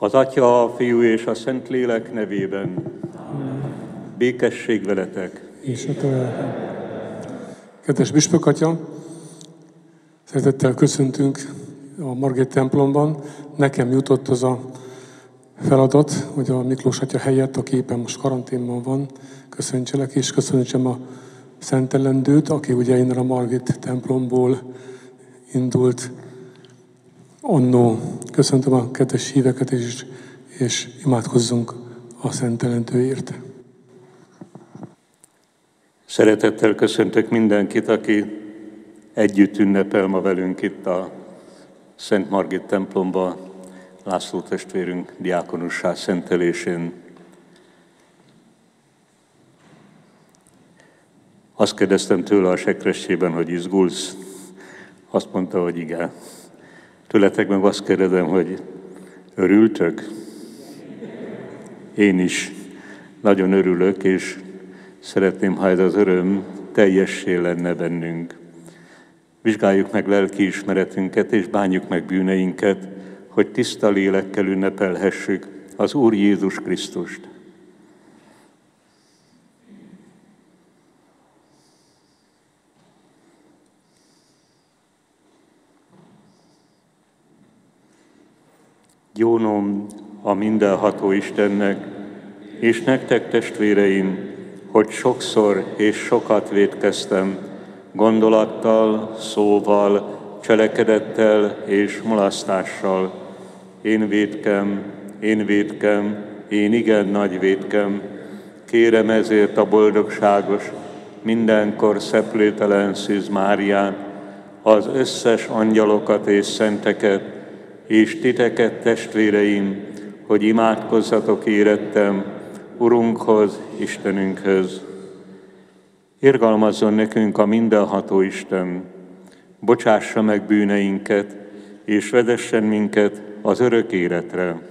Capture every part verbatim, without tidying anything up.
Az Atya, a Fiú és a Szentlélek nevében. Békesség veletek. És a te kedves Püspök Atya, szeretettel köszöntünk a Margit templomban. Nekem jutott az a feladat, hogy a Miklós Atya helyett, aki éppen most karanténban van, köszöntselek, és köszöntsem a szentelendőt, aki ugye innen a Margit templomból indult annó. Köszöntöm a kedves híveket, és, és imádkozzunk a szentelendőért. Szeretettel köszöntök mindenkit, aki együtt ünnepel ma velünk itt a Szent Margit templomba, László testvérünk diákonussá szentelésén. Azt kérdeztem tőle a sekrestjében, hogy izgulsz. Azt mondta, hogy igen. Tőletek meg azt kérdezem, hogy örültök? Én is nagyon örülök, és szeretném, ha ez az öröm teljessé lenne bennünk. Vizsgáljuk meg lelkiismeretünket, és bánjuk meg bűneinket, hogy tiszta lélekkel ünnepelhessük az Úr Jézus Krisztust. Gyónom a mindenható Istennek, és nektek, testvéreim, hogy sokszor és sokat vétkeztem, gondolattal, szóval, cselekedettel és mulasztással. Én vétkem, én vétkem, én igen nagy vétkem. Kérem ezért a boldogságos, mindenkor szeplőtelen Szűz Máriát, az összes angyalokat és szenteket, és titeket, testvéreim, hogy imádkozzatok érettem Urunkhoz, Istenünkhöz. Irgalmazzon nekünk a mindenható Isten, bocsássa meg bűneinket, és vezessen minket az örök életre.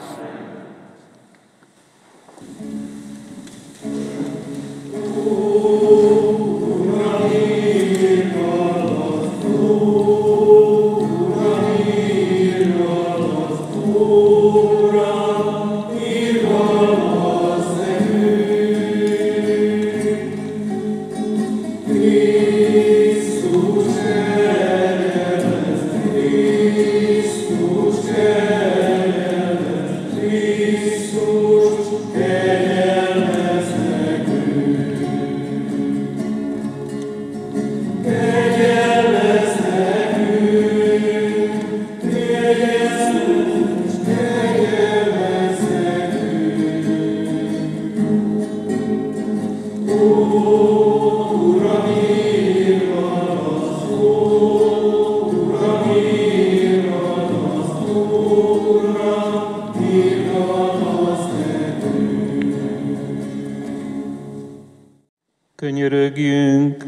Könyörögjünk!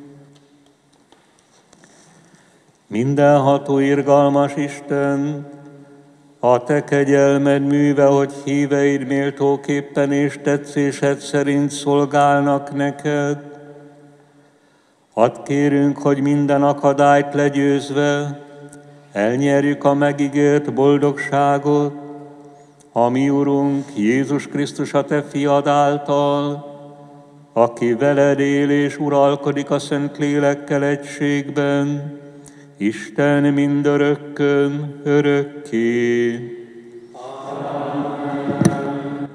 Mindenható irgalmas Isten, a te kegyelmed műve, hogy híveid méltóképpen és tetszésed szerint szolgálnak neked. Hadd kérünk, hogy minden akadályt legyőzve elnyerjük a megígért boldogságot, a mi Urunk Jézus Krisztus a te fiad által, aki veled él és uralkodik a Szentlélekkel egységben, Isten mindörökkön, örökké. Amen.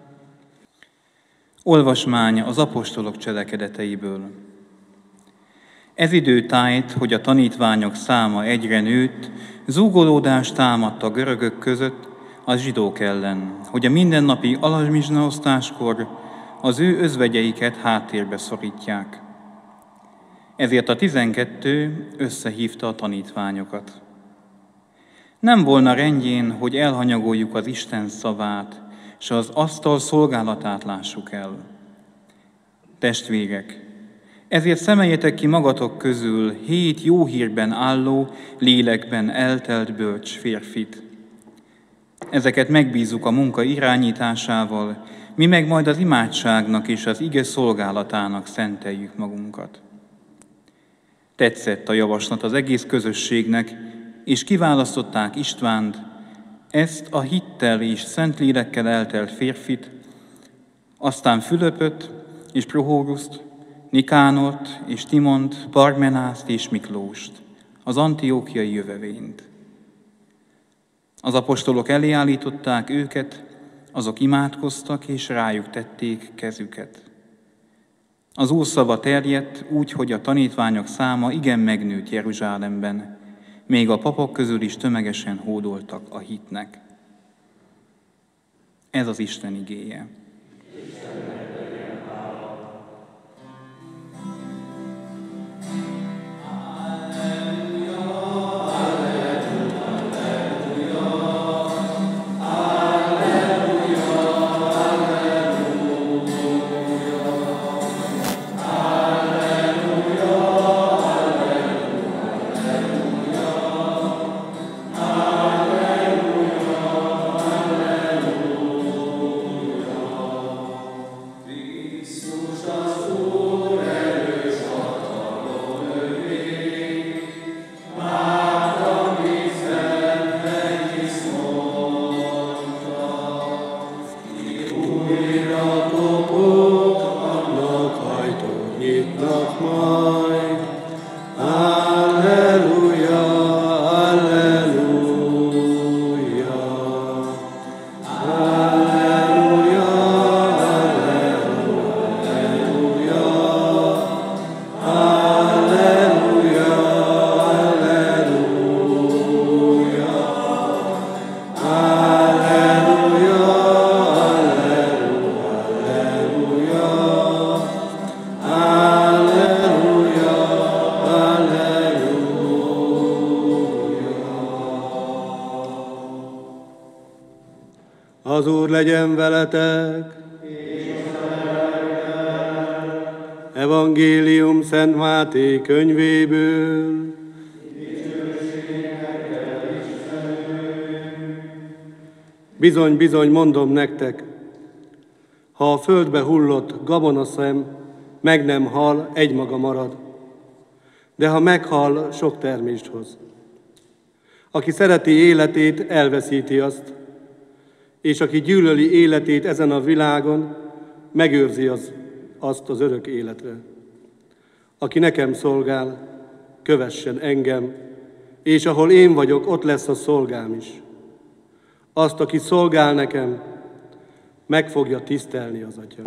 Olvasmány az apostolok cselekedeteiből. Ez idő tájt, hogy a tanítványok száma egyre nőtt, zúgolódást támadt a görögök között a zsidók ellen, hogy a mindennapi alamizsnaosztáskor az ő özvegyeiket háttérbe szorítják. Ezért a tizenkettő összehívta a tanítványokat. Nem volna rendjén, hogy elhanyagoljuk az Isten szavát, s az asztal szolgálatát lássuk el. Testvérek, ezért szemeljetek ki magatok közül hét jó hírben álló, lélekben eltelt bölcs férfit. Ezeket megbízzuk a munka irányításával, mi meg majd az imádságnak és az ige szolgálatának szenteljük magunkat. Tetszett a javaslat az egész közösségnek, és kiválasztották Istvánt, Ezt a hittel és Szentlélekkel eltelt férfit, aztán Fülöpöt és Prohóruszt, Nikánort és Timont, Parmenászt és Miklóst, az antiókiai jövevényt. Az apostolok elé állították őket, azok imádkoztak és rájuk tették kezüket. Az Úr szava terjedt úgy, hogy a tanítványok száma igen megnőtt Jeruzsálemben, még a papok közül is tömegesen hódoltak a hitnek. Ez az Isten igéje. Az Úr legyen veletek! Evangélium Szent Máté könyvéből. Bizony, bizony, mondom nektek, ha a földbe hullott gabonaszem meg nem hal, egymaga marad, de ha meghal, sok termést hoz. Aki szereti életét, elveszíti azt, és aki gyűlöli életét ezen a világon, megőrzi az, azt az örök életre. Aki nekem szolgál, kövessen engem, és ahol én vagyok, ott lesz a szolgám is. Azt, aki szolgál nekem, meg fogja tisztelni az Atya.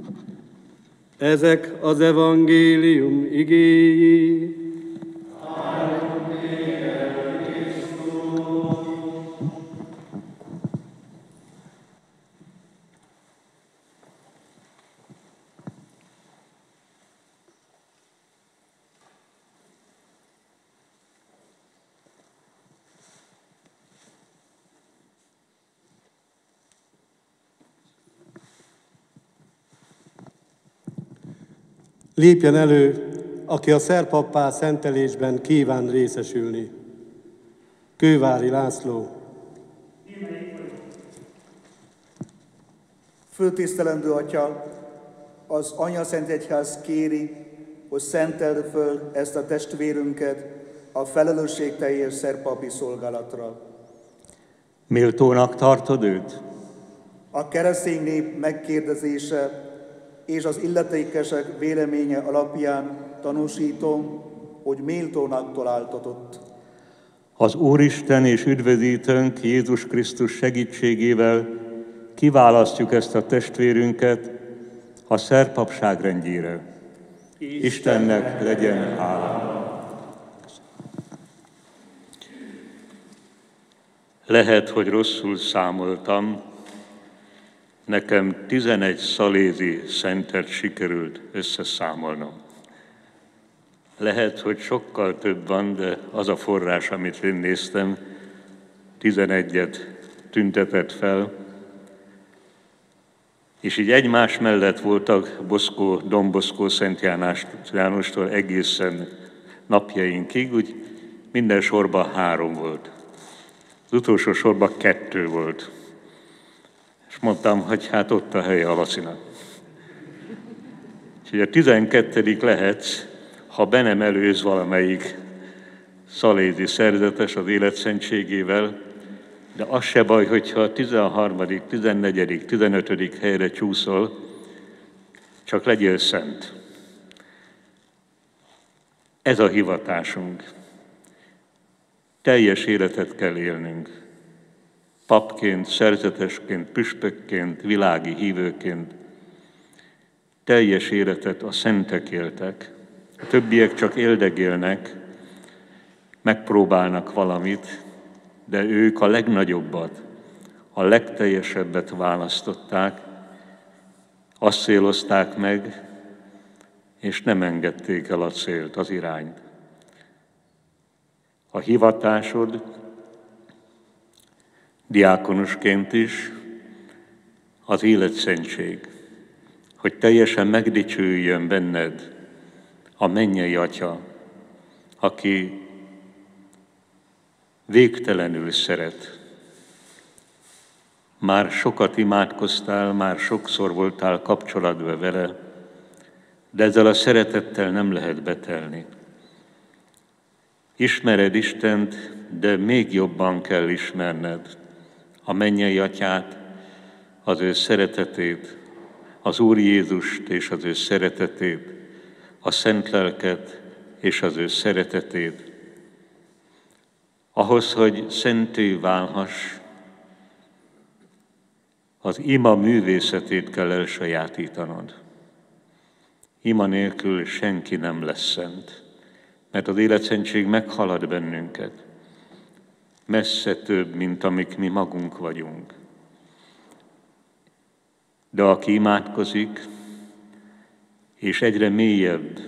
Ezek az evangélium igéi. Lépjen elő, aki a szerpappá szentelésben kíván részesülni. Kővári László. Föltisztelendő Atya, az Anyaszentegyház kéri, hogy szenteld föl ezt a testvérünket a felelősségteljes szerpapi szolgálatra. Méltónak tartod őt? A keresztény nép megkérdezése és az illetékesek véleménye alapján tanúsítom, hogy méltónak találtatott. Az Úristen és üdvözítőnk Jézus Krisztus segítségével kiválasztjuk ezt a testvérünket a szerpapság rendjére. Istennek legyen hála. Lehet, hogy rosszul számoltam, nekem tizenegy szalézi szentet sikerült összeszámolnom. Lehet, hogy sokkal több van, de az a forrás, amit én néztem, tizenegyet tüntetett fel, és így egymás mellett voltak Boszkó, Don Boszkó, Szent János, Jánostól egészen napjainkig, úgy minden sorban három volt. Az utolsó sorban kettő volt. És mondtam, hogy hát ott a helye a Lacinak. Úgyhogy a tizenkettedik lehetsz, ha be nem előz valamelyik szalézi szerzetes az életszentségével, De az se baj, hogyha a tizenharmadik, tizennegyedik, tizenötödik helyre csúszol, csak legyél szent. Ez a hivatásunk. Teljes életet kell élnünk. Papként, szerzetesként, püspökként, világi hívőként. Teljes életet a szentek éltek. A többiek csak éldegélnek, megpróbálnak valamit, de ők a legnagyobbat, a legteljesebbet választották, azt célozták meg, és nem engedték el a célt, az irányt. A hivatásod diákonusként is az életszentség, hogy teljesen megdicsüljön benned a mennyei Atya, aki végtelenül szeret. Már sokat imádkoztál, már sokszor voltál kapcsolatban vele, de ezzel a szeretettel nem lehet betelni. Ismered Istent, de még jobban kell ismerned a mennyei Atyát, az ő szeretetét, az Úr Jézust és az ő szeretetét, a Szent Lelket és az ő szeretetét. Ahhoz, hogy szenté válhass, az ima művészetét kell elsajátítanod. Ima nélkül senki nem lesz szent, mert az életszentség meghalad bennünket. Messze több, mint amik mi magunk vagyunk. De aki imádkozik, és egyre mélyebb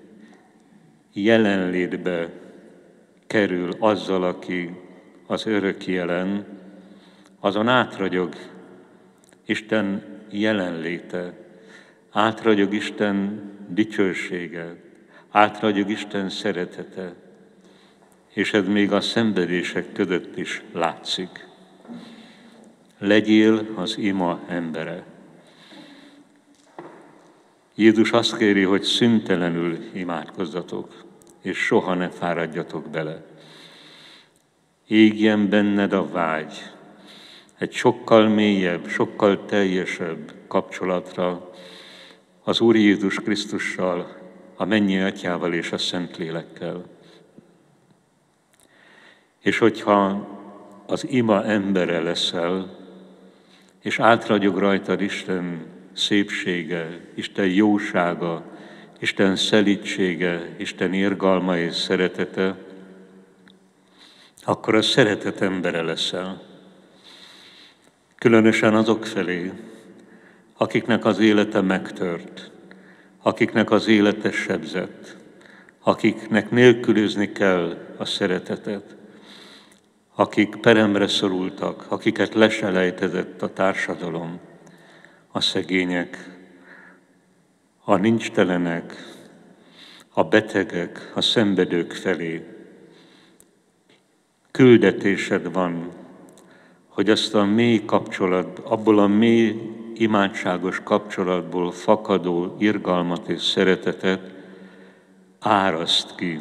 jelenlétbe kerül azzal, aki az örök jelen, azon átragyog Isten jelenléte, átragyog Isten dicsősége, átragyog Isten szeretete, és ez még a szenvedések között is látszik. Legyél az ima embere. Jézus azt kéri, hogy szüntelenül imádkozzatok, és soha ne fáradjatok bele. Égjen benned a vágy, egy sokkal mélyebb, sokkal teljesebb kapcsolatra az Úr Jézus Krisztussal, a mennyei Atyával és a Szentlélekkel. És hogyha az ima embere leszel, és átragyog rajtad Isten szépsége, Isten jósága, Isten szelídsége, Isten irgalma és szeretete, akkor a szeretet embere leszel. Különösen azok felé, akiknek az élete megtört, akiknek az élete sebzett, akiknek nélkülözni kell a szeretetet, akik peremre szorultak, akiket leselejtezett a társadalom, a szegények, a nincstelenek, a betegek, a szenvedők felé. Küldetésed van, hogy azt a mély kapcsolat, abból a mély imádságos kapcsolatból fakadó irgalmat és szeretetet áraszt ki.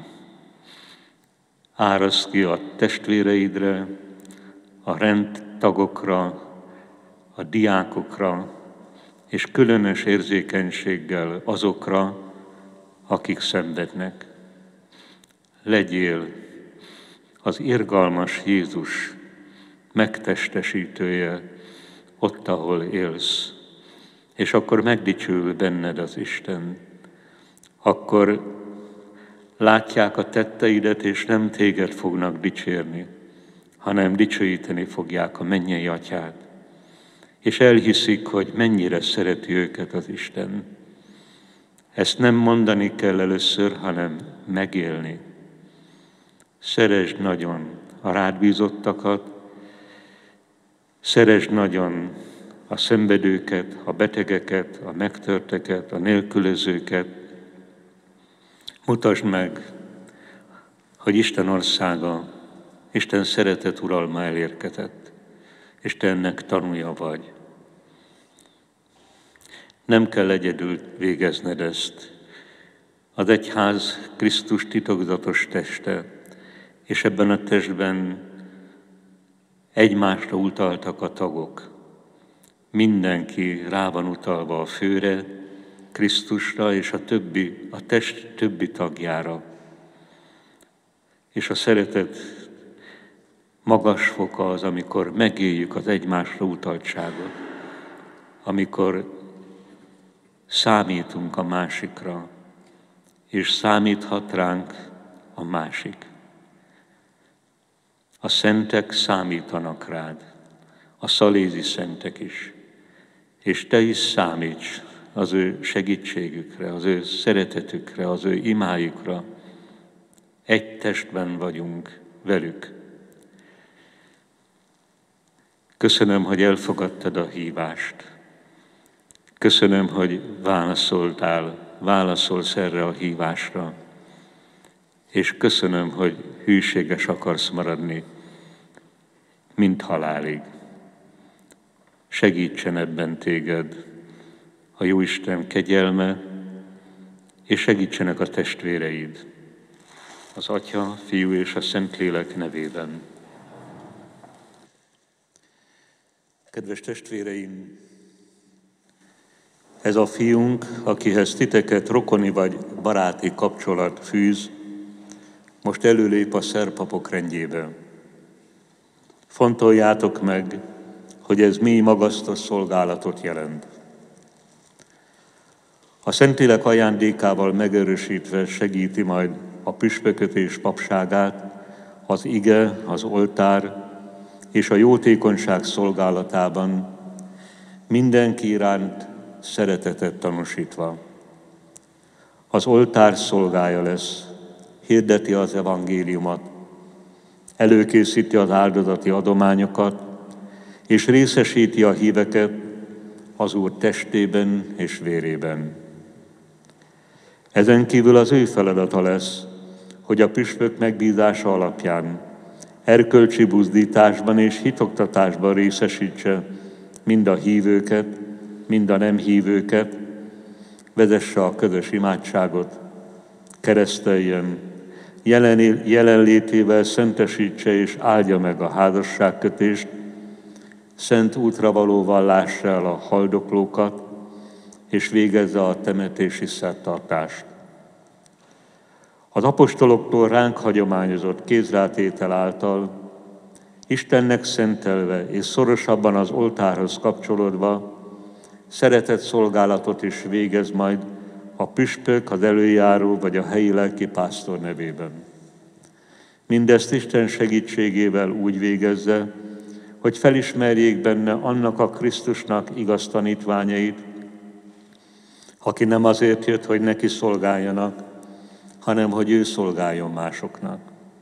Áraszt ki a testvéreidre, a rendtagokra, a diákokra, és különös érzékenységgel azokra, akik szenvednek. Legyél az irgalmas Jézus megtestesítője ott, ahol élsz, és akkor megdicsül benned az Isten. Akkor látják a tetteidet, és nem téged fognak dicsérni, hanem dicsőíteni fogják a mennyei Atyát. És elhiszik, hogy mennyire szereti őket az Isten. Ezt nem mondani kell először, hanem megélni. Szeresd nagyon a rád bízottakat, szeresd nagyon a szenvedőket, a betegeket, a megtörteket, a nélkülözőket. Mutasd meg, hogy Isten országa, Isten szeretet uralma elérkezett, és te ennek tanúja vagy. Nem kell egyedül végezned ezt. Az egyház Krisztus titokzatos teste, és ebben a testben Egymásra utaltak a tagok. Mindenki rá van utalva a főre, Krisztusra és a többi, a test többi tagjára. És a szeretet magas foka az, amikor megéljük az egymásra utaltságot, amikor számítunk a másikra, és számíthat ránk a másik. A szentek számítanak rád, a szalézi szentek is, és te is számíts az ő segítségükre, az ő szeretetükre, az ő imájukra. Egy testben vagyunk velük. Köszönöm, hogy elfogadtad a hívást. Köszönöm, hogy válaszoltál, válaszolsz erre a hívásra. És köszönöm, hogy hűséges akarsz maradni, mint halálig. Segítsen ebben téged a Jóisten kegyelme, és segítsenek a testvéreid, az Atya, Fiú és a Szentlélek nevében. Kedves testvéreim, ez a fiunk, akihez titeket rokoni vagy baráti kapcsolat fűz, most előlép a szerpapok rendjébe. Fontoljátok meg, hogy ez mély magasztos szolgálatot jelent. A Szentlélek ajándékával megerősítve segíti majd a püspököt és papságát, az ige, az oltár és a jótékonyság szolgálatában, mindenki iránt szeretetet tanúsítva. Az oltár szolgája lesz, hirdeti az evangéliumot, előkészíti az áldozati adományokat, és részesíti a híveket az Úr testében és vérében. Ezen kívül az ő feladata lesz, hogy a püspök megbízása alapján erkölcsi buzdításban és hitoktatásban részesítse mind a hívőket, mind a nem hívőket, vezesse a közös imádságot, kereszteljen, jelen, jelenlétével szentesítse és áldja meg a házasságkötést, szent útra valóval lássa el a haldoklókat, és végezze a temetési szertartást. Az apostoloktól ránk hagyományozott kézrátétel által, Istennek szentelve és szorosabban az oltárhoz kapcsolódva, szeretett szolgálatot is végez majd a püspök, az előjáró vagy a helyi lelkipásztor nevében. Mindezt Isten segítségével úgy végezze, hogy felismerjék benne annak a Krisztusnak igaz tanítványait, aki nem azért jött, hogy neki szolgáljanak, hanem hogy ő szolgáljon másoknak.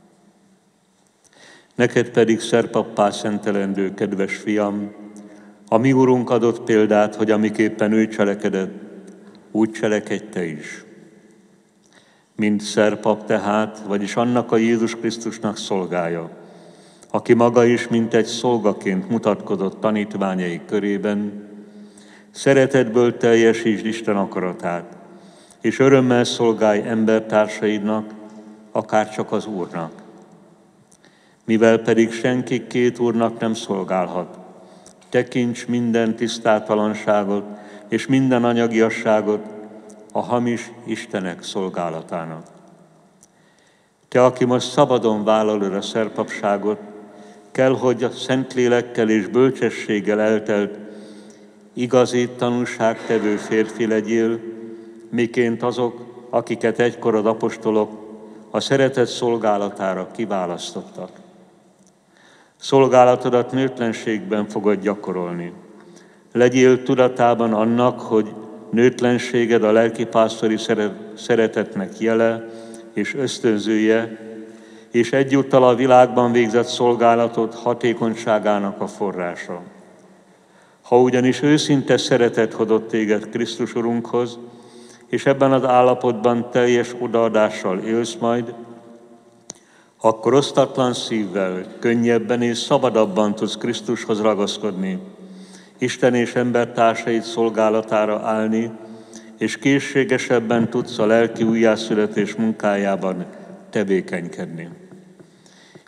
Neked pedig szerpappá szentelendő, kedves fiam, a mi Urunk adott példát, hogy amiképpen ő cselekedett, úgy cselekedj te is. Mint szerpap tehát, vagyis annak a Jézus Krisztusnak szolgája, aki maga is mint egy szolgaként mutatkozott tanítványai körében, szeretetből teljesítsd Isten akaratát, és örömmel szolgálj embertársaidnak, akár csak az Úrnak. Mivel pedig senki két úrnak nem szolgálhat, tekints minden tisztátalanságot és minden anyagiasságot a hamis istenek szolgálatának. Te, aki most szabadon vállalod a szerpapságot, kell, hogy a Szentlélekkel és bölcsességgel eltelt, igazi tanúságtevő férfi legyél, miként azok, akiket egykor az apostolok a szeretet szolgálatára kiválasztottak. Szolgálatodat nőtlenségben fogod gyakorolni. Legyél tudatában annak, hogy nőtlenséged a lelkipásztori szeretetnek jele és ösztönzője, és egyúttal a világban végzett szolgálatod hatékonyságának a forrása. Ha ugyanis őszinte szeretet hodott téged Krisztus Urunkhoz, és ebben az állapotban teljes odaadással élsz majd, akkor osztatlan szívvel, könnyebben és szabadabban tudsz Krisztushoz ragaszkodni, Isten és embertársaid szolgálatára állni, és készségesebben tudsz a lelki újjászületés munkájában tevékenykedni.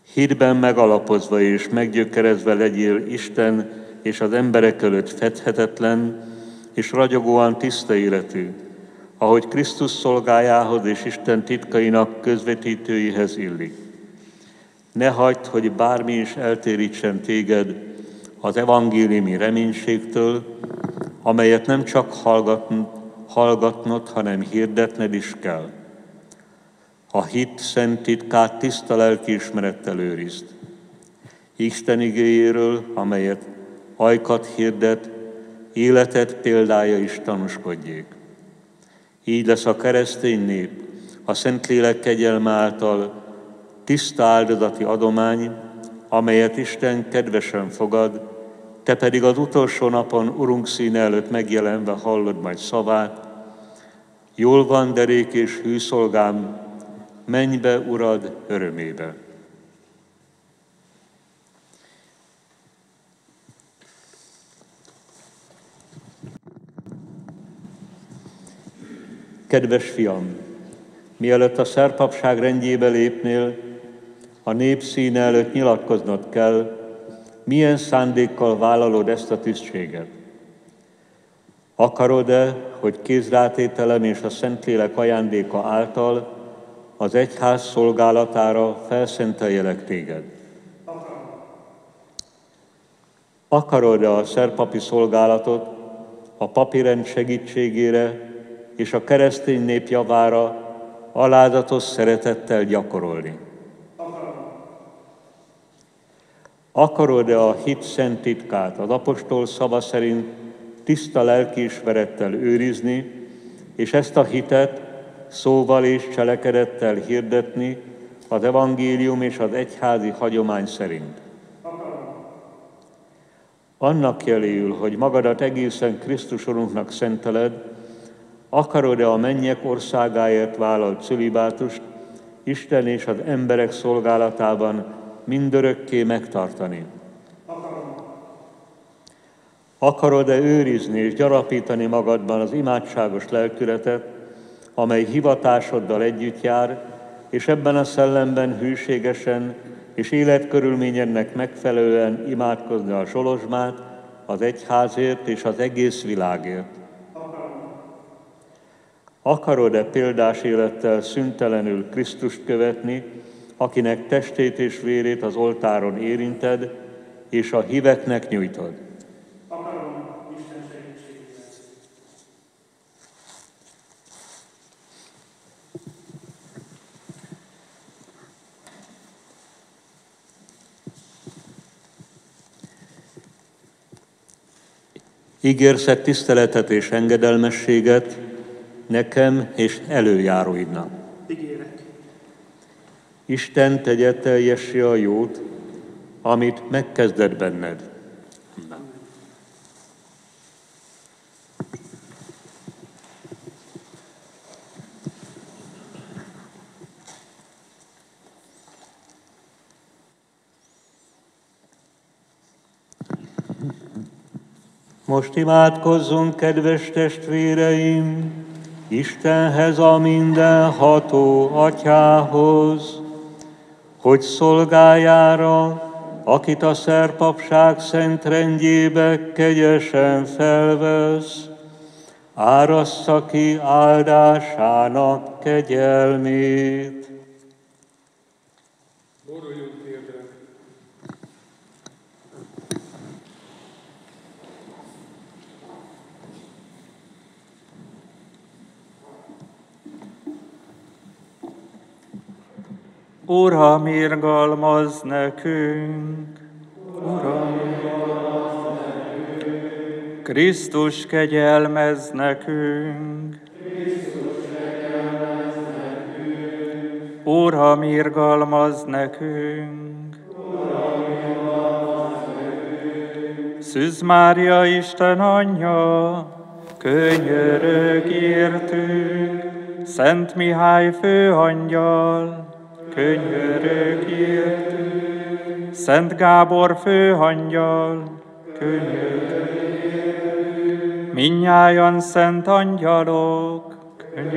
Hitben megalapozva és meggyökerezve legyél Isten és az emberek előtt fedhetetlen és ragyogóan tiszta életű, ahogy Krisztus szolgájához és Isten titkainak közvetítőihez illik. Ne hagyd, hogy bármi is eltérítsen téged az evangéliumi reménységtől, amelyet nem csak hallgatnod, hallgatnod, hanem hirdetned is kell. A hit szent titkát tiszta lelkiismerettel őrizd. Isten igéjéről, amelyet ajkat hirdet, életed példája is tanúskodjék. Így lesz a keresztény nép a Szentlélek kegyelme által tiszta áldozati adomány, amelyet Isten kedvesen fogad, te pedig az utolsó napon Urunk színe előtt megjelenve hallod majd szavát. Jól van, derék és hű szolgám, menj be, Urad, örömébe. Kedves fiam, mielőtt a szerpapság rendjébe lépnél, a nép színe előtt nyilatkoznod kell, milyen szándékkal vállalod ezt a tisztséget. Akarod-e, hogy kézrátételem és a Szentlélek ajándéka által az egyház szolgálatára felszenteljelek téged? Akarod-e a szerpapi szolgálatot a papirend segítségére és a keresztény nép javára alázatos szeretettel gyakorolni? Akarod-e a hit szent titkát az apostol szava szerint tiszta lelkiismerettel őrizni, és ezt a hitet szóval és cselekedettel hirdetni az evangélium és az egyházi hagyomány szerint? Annak jeléül, hogy magadat egészen Krisztus Urunknak szenteled, akarod-e a mennyek országáért vállalt cölibátust Isten és az emberek szolgálatában mindörökké megtartani? Akarod-e őrizni és gyarapítani magadban az imádságos lelkületet, amely hivatásoddal együtt jár, és ebben a szellemben hűségesen és életkörülményednek megfelelően imádkozni a Zsolozsmát, az egyházért és az egész világért? Akarod-e példás élettel szüntelenül Krisztust követni, akinek testét és vérét az oltáron érinted, és a híveknek nyújtod? Akarom, Isten segítségével. Ígérsz tiszteletet és engedelmességet nekem és előjáróidnak. Ígérek. Isten tegye teljessé a jót, amit megkezdett benned. Most imádkozzunk, kedves testvéreim, Istenhez, a mindenható Atyához, hogy szolgájára, akit a szerpapság szent rendjébe kegyesen felvesz, árassza ki áldásának kegyelmét. Boruljunk térdre. Uram, irgalmazz nekünk! Uram, irgalmazz nekünk! Krisztus, kegyelmezz nekünk! Krisztus, kegyelmezz nekünk! Uram, irgalmazz nekünk! Uram, irgalmazz nekünk! Szűz Mária, Isten anyja, könyörögj értünk! Szent Mihály főangyal, könyörögj értünk! Szent Gábor főangyal, könyörögj értünk! Mindnyájan szent angyalok,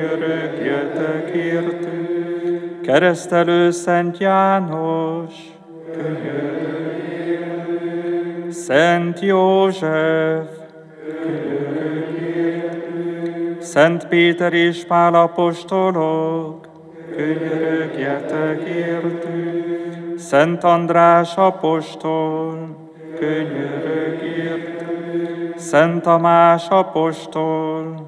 könyörögjetek értünk! Keresztelő Szent János, könyörögj. Szent József, könyörögj. Szent Péter és Pál apostolok, könyörögjetek értünk. Szent András apostol, könyörögj értünk. Szent Tamás apostol,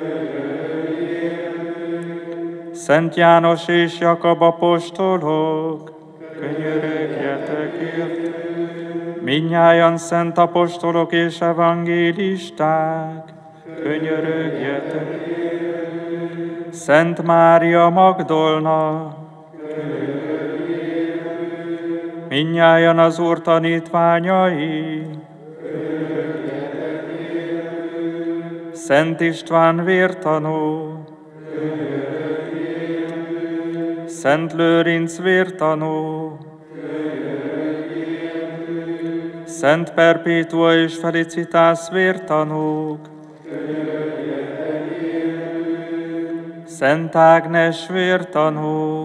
Szent János és Jakab apostolok, könyörögjetek értünk. Mindnyájan szent apostolok és evangélisták, könyörögjetek értünk. Szent Mária Magdolna, mindnyájan az Úr tanítványai, Szent István vértanú, Szent Lőrinc vértanú, Szent Perpétua és Felicitász vértanúk, Szent Ágnes vértanú,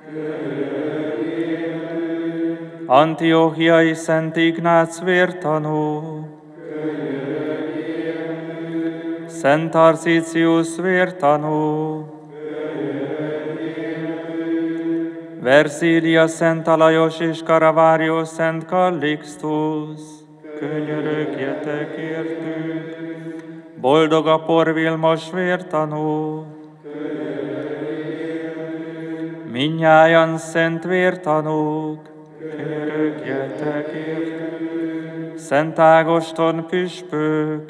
Antiochiai Szent Ignác vértanú, Szent Tarcícius vértanú, Versília Szent Alajos és Caravario Szent Callixtus, könyörögjetek értünk. Boldog a Por Vilmos vértanú, mindnyájan szent vértanúk, könyörögjetek értünk. Szent Ágoston püspök,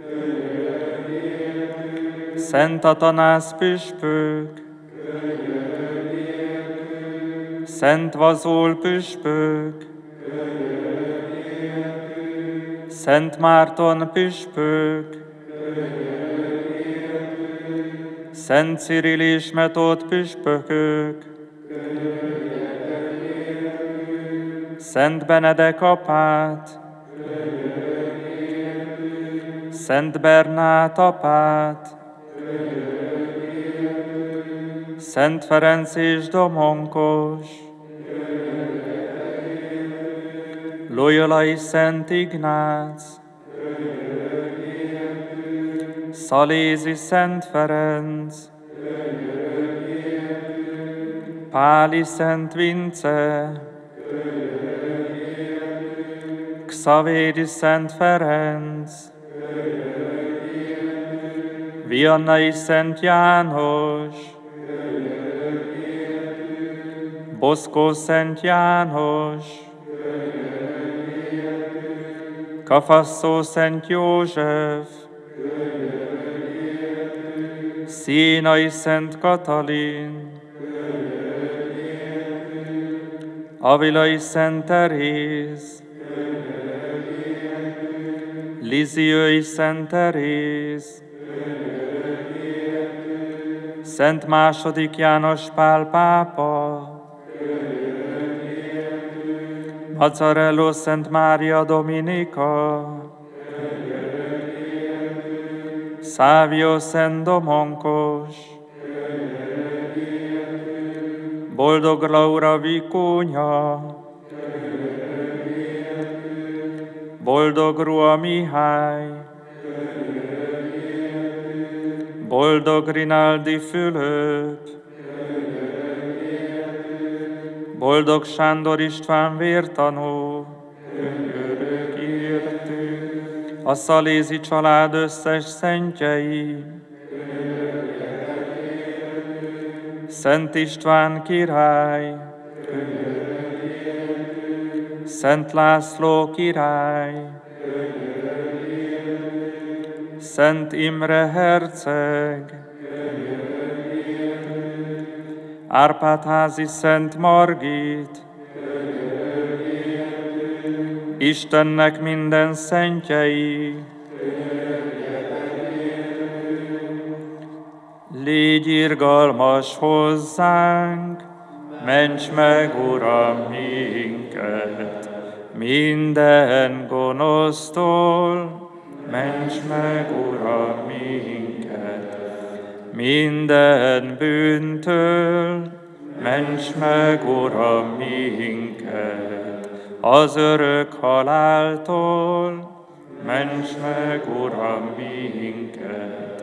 Szent Atanász püspök, Szent Vazól püspök, Szent Márton püspök, Szent Cyril és Metód püspökök, Szent Benedek apát, Szent Bernát apát, Szent Ferenc és Domonkos, Loyolai Szent Ignác, Szalézi Szent Ferenc, Páli Szent Vince, Xavéri Szent Ferenc, Viannai Szent János, Boszkó Szent János, Kafasszó Szent József, Színai Szent Katalin, Avilai Szent Teréz, Liziői Szent Teréz, Szent második János Pál pápa, Mazzarello Szent Mária Dominika, Szávio Szent Domonkos, Boldog Laura Vikónya, Boldog Rua Mihály, Boldog Rinaldi Fülöp, Boldog Sándor István vértanú, könyörögj értünk. A Szalézi család összes szentjei, Szent István király, Szent László király, Szent Imre herceg, Árpád-házi Szent Margit, Istennek minden szentjei, légy irgalmas hozzánk, ments meg, Uram, minket, minden gonosztól, ments meg, Uram, minket, minden bűntől, ments meg, Uram, minket, az örök haláltól. Ments meg, Uram, minket,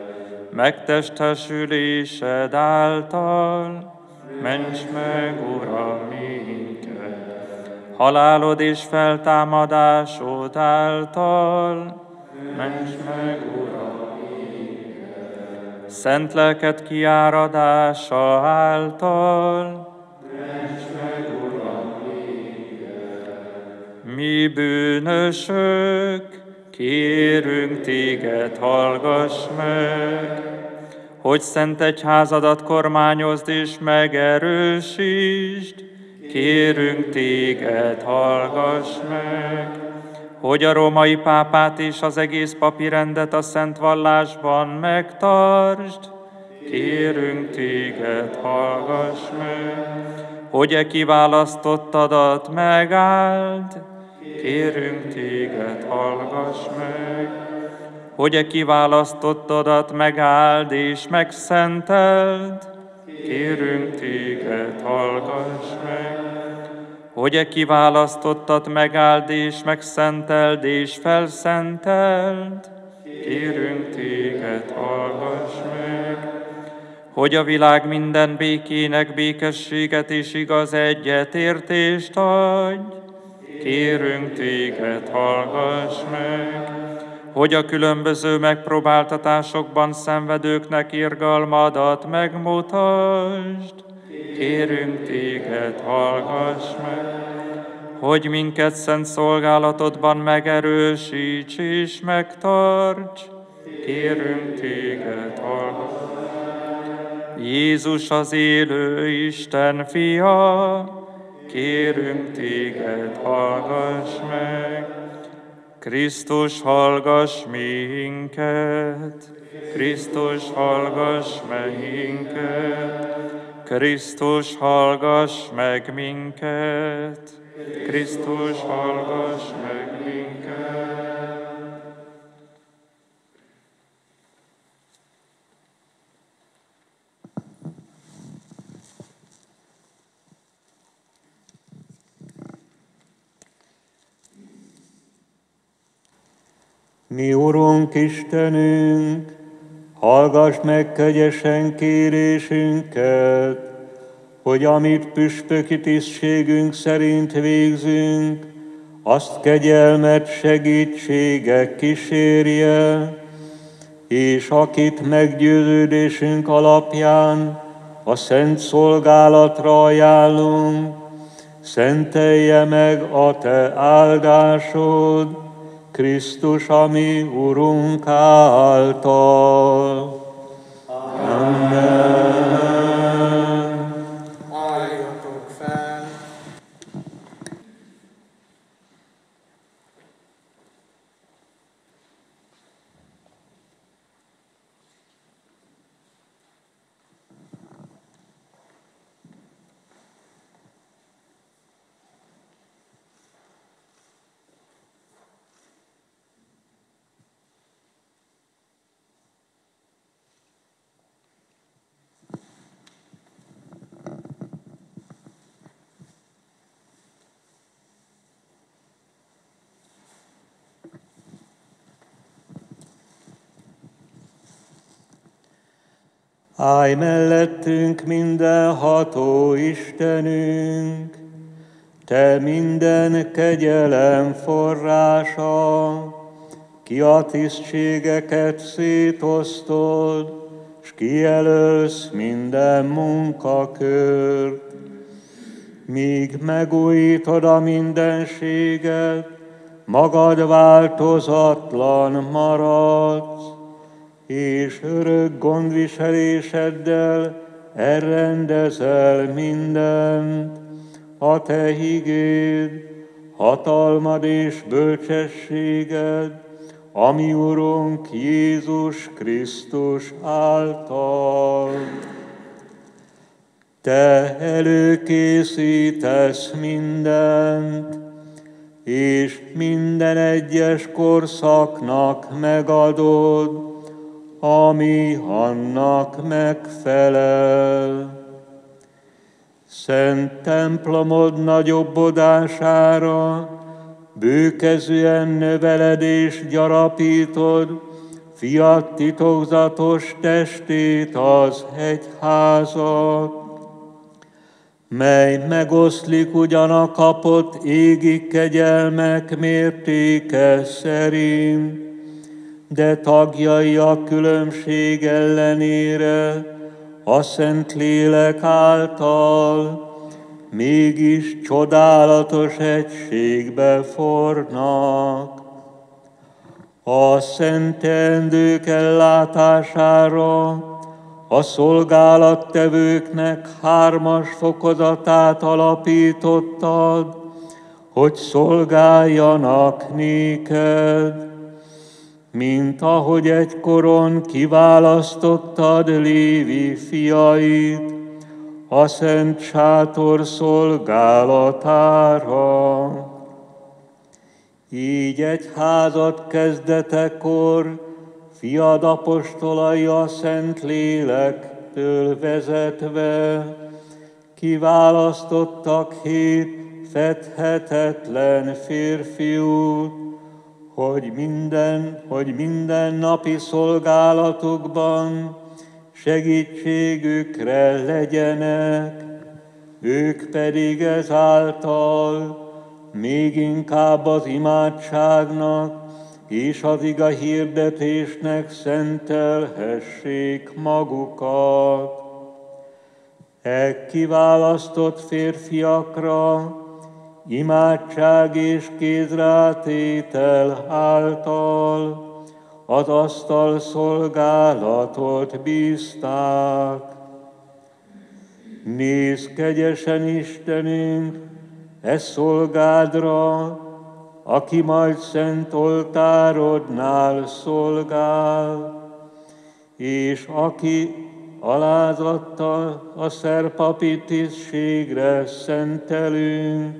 megtestesülésed által. Ments meg, Uram, minket, halálod és feltámadásod által. Ments meg, Uram, minket, szent lelked kiáradása által. Ments meg, Uram, minket, mi bűnösök, kérünk téged, hallgass meg, hogy szent egyházadat kormányozd és megerősítsd. Kérünk téged, hallgass meg, hogy a római pápát és az egész papi rendet a szent vallásban megtartsd. Kérünk téged, hallgass meg, hogy e kiválasztottadat megáld. Kérünk téged, hallgass meg, hogy e kiválasztottadat megáld és megszenteld. Kérünk téged, hallgass meg, hogy e kiválasztottat megáld és megszenteld és felszenteld. Kérünk téged, hallgass meg, hogy a világ minden békének békességet és igaz egyetértést adj. Kérünk téged, hallgass meg, hogy a különböző megpróbáltatásokban szenvedőknek irgalmadat megmutasd. Kérünk téged, hallgass meg, hogy minket szent szolgálatodban megerősíts és megtarts. Kérünk téged, hallgass meg. Jézus az élő Isten fia, kérünk téged, hallgass meg. Krisztus, hallgass minket, Krisztus, hallgass meg minket, Krisztus, hallgass meg minket, Krisztus, hallgass meg minket. Mi, Urunk Istenünk, hallgass meg kegyesen kérésünket, hogy amit püspöki tisztségünk szerint végzünk, azt kegyelmet, segítsége kísérje, és akit meggyőződésünk alapján a szent szolgálatra ajánlunk, szentelje meg a te áldásod, Krisztus, a mi Urunk által. Amen. Álljatok fel! Állj mellettünk, mindenható Istenünk, te minden kegyelem forrása, ki a tisztségeket szétosztod, s kijelölsz minden munkakört, míg megújítod a mindenséget, magad változatlan maradsz, és örök gondviseléseddel elrendezel mindent. A te higéd, hatalmad és bölcsességed, a mi Urunk Jézus Krisztus által. Te előkészítesz mindent, és minden egyes korszaknak megadod, ami annak megfelel. Szent templomod nagyobbodására, bőkezűen növeled és gyarapítod fiat titokzatos testét, az egyházat, mely megoszlik ugyan a kapott égi kegyelmek mértéke szerint, de tagjai a különbség ellenére a Szentlélek által mégis csodálatos egységbe fornak. A szent teendők ellátására a szolgálattevőknek hármas fokozatát alapítottad, hogy szolgáljanak néked, mint ahogy egykoron kiválasztottad Lévi fiait a szent sátor szolgálatára. Így egyházat kezdetekor fiad apostolai a Szent Lélektől vezetve kiválasztottak hét fedhetetlen férfiút, hogy minden, hogy minden napi szolgálatukban segítségükre legyenek, ők pedig ezáltal még inkább az imádságnak és az ige hirdetésnek szentelhessék magukat. E kiválasztott férfiakra imádság és kézrátétel által az asztal szolgálatot bízták. Nézz kegyesen, Istenünk, e szolgádra, aki majd szent oltárodnál szolgál, és aki alázattal a szerpapi tisztségre szentelünk.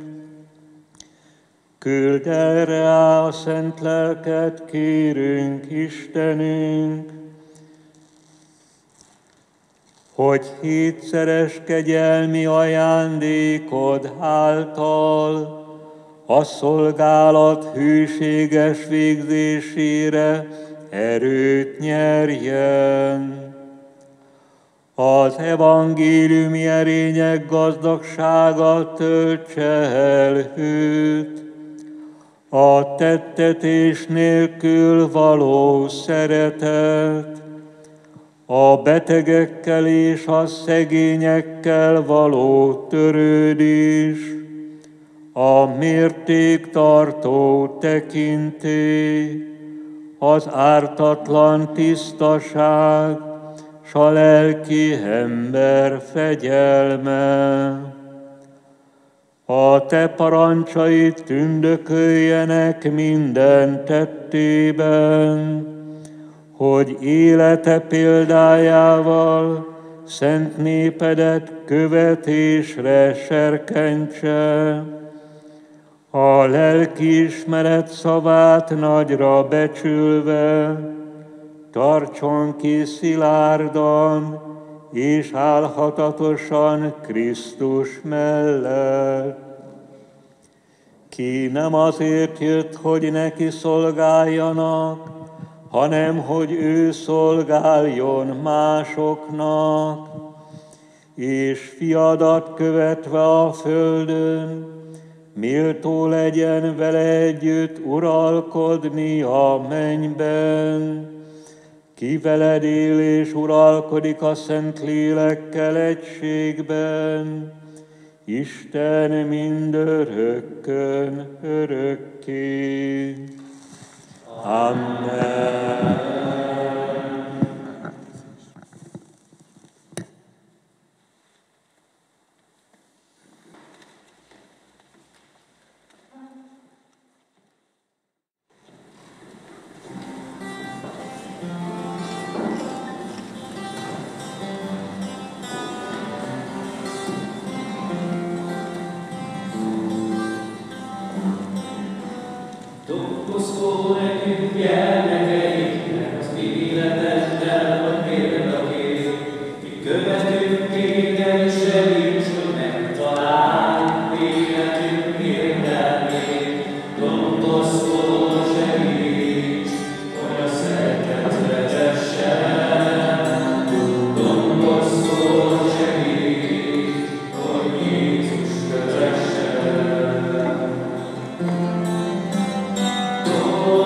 Küld erre a szent lelket, kérünk, Istenünk, hogy hétszeres kegyelmi ajándékod által a szolgálat hűséges végzésére erőt nyerjen. Az evangéliumi erények gazdagsága töltse el őt, a tettetés nélkül való szeretet, a betegekkel és a szegényekkel való törődés, a mértéktartó tekintély, az ártatlan tisztaság, s a lelki ember fegyelme. A te parancsaid tündököljenek minden tettében, hogy élete példájával szent népedet követésre serkentse, a lelkiismeret szavát nagyra becsülve, tartson ki szilárdan és álhatatosan Krisztus mellett. Ki nem azért jött, hogy neki szolgáljanak, hanem hogy ő szolgáljon másoknak, és fiadat követve a földön, méltó legyen vele együtt uralkodni a mennyben, ki veled él és uralkodik a Szent Lélekkel egységben, Isten mindörökkön örökké. Amen. Szó nekünk gyermekeinknek, az életeddel, hogy példaként, mi követünk téged, és segíts, hogy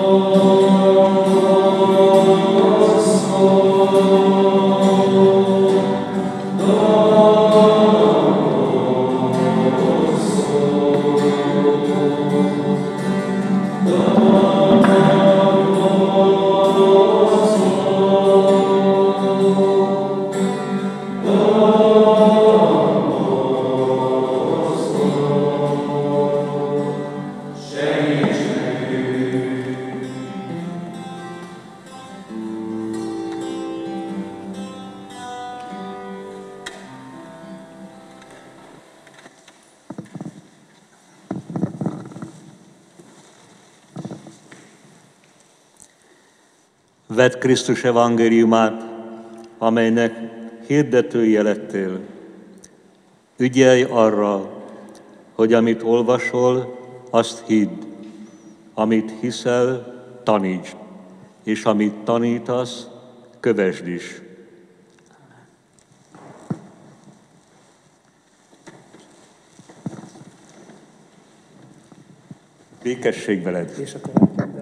Vedd Krisztus evangéliumát, amelynek hirdetője lettél. Ügyelj arra, hogy amit olvasol, azt hidd, amit hiszel, tanítsd, és amit tanítasz, kövesd is. Békesség veled! És a következő.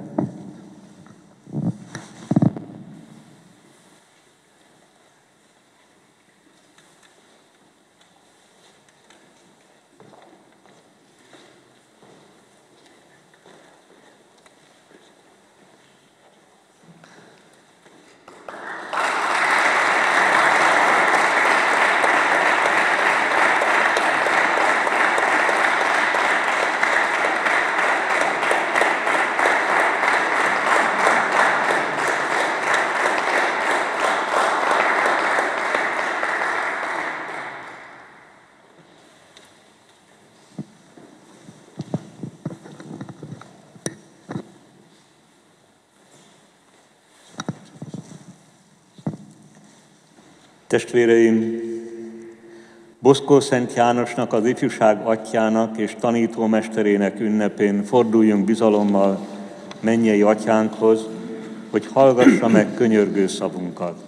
Testvéreim, Boszkó Szent Jánosnak, az ifjúság atyjának és tanítómesterének ünnepén forduljunk bizalommal mennyei atyánkhoz, hogy hallgassa meg könyörgő szavunkat.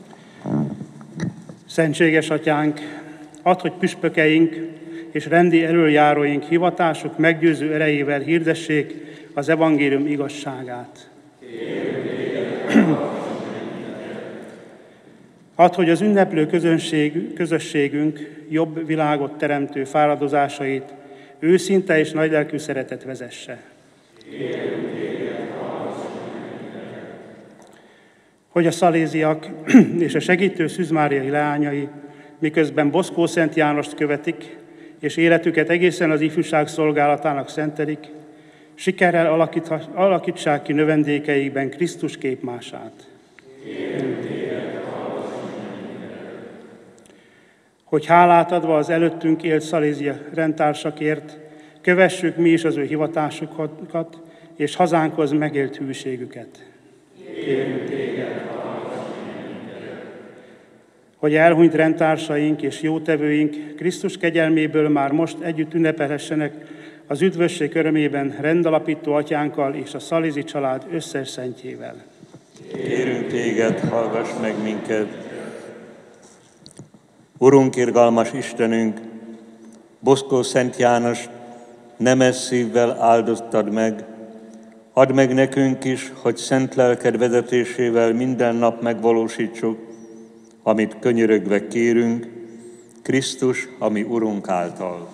Szentséges atyánk, add, hogy püspökeink és rendi elöljáróink hivatásuk meggyőző erejével hirdessék az evangélium igazságát. Add, hogy az ünneplő közönség, közösségünk jobb világot teremtő fáradozásait őszinte és nagylelkű szeretet vezesse. Hogy a szaléziak és a segítő szűzmáriai leányai, miközben Boszkó Szent Jánost követik, és életüket egészen az ifjúság szolgálatának szentelik, sikerrel alakítsák ki növendékeikben Krisztus képmását. Hogy hálát adva az előttünk élt szalézia rendtársakért, kövessük mi is az ő hivatásukat, és hazánkhoz megélt hűségüket. Kérünk téged, hogy elhunyt rendtársaink és jótevőink Krisztus kegyelméből már most együtt ünnepelhessenek az üdvösség örömében rendalapító atyánkkal és a szalézi család összes szentjével. Kérünk téged, hallgass meg minket! Urunk, irgalmas Istenünk, Boszkó Szent János nemes szívvel áldottad meg, add meg nekünk is, hogy szent lelked vezetésével minden nap megvalósítsuk, amit könyörögve kérünk, Krisztus, ami Urunk által.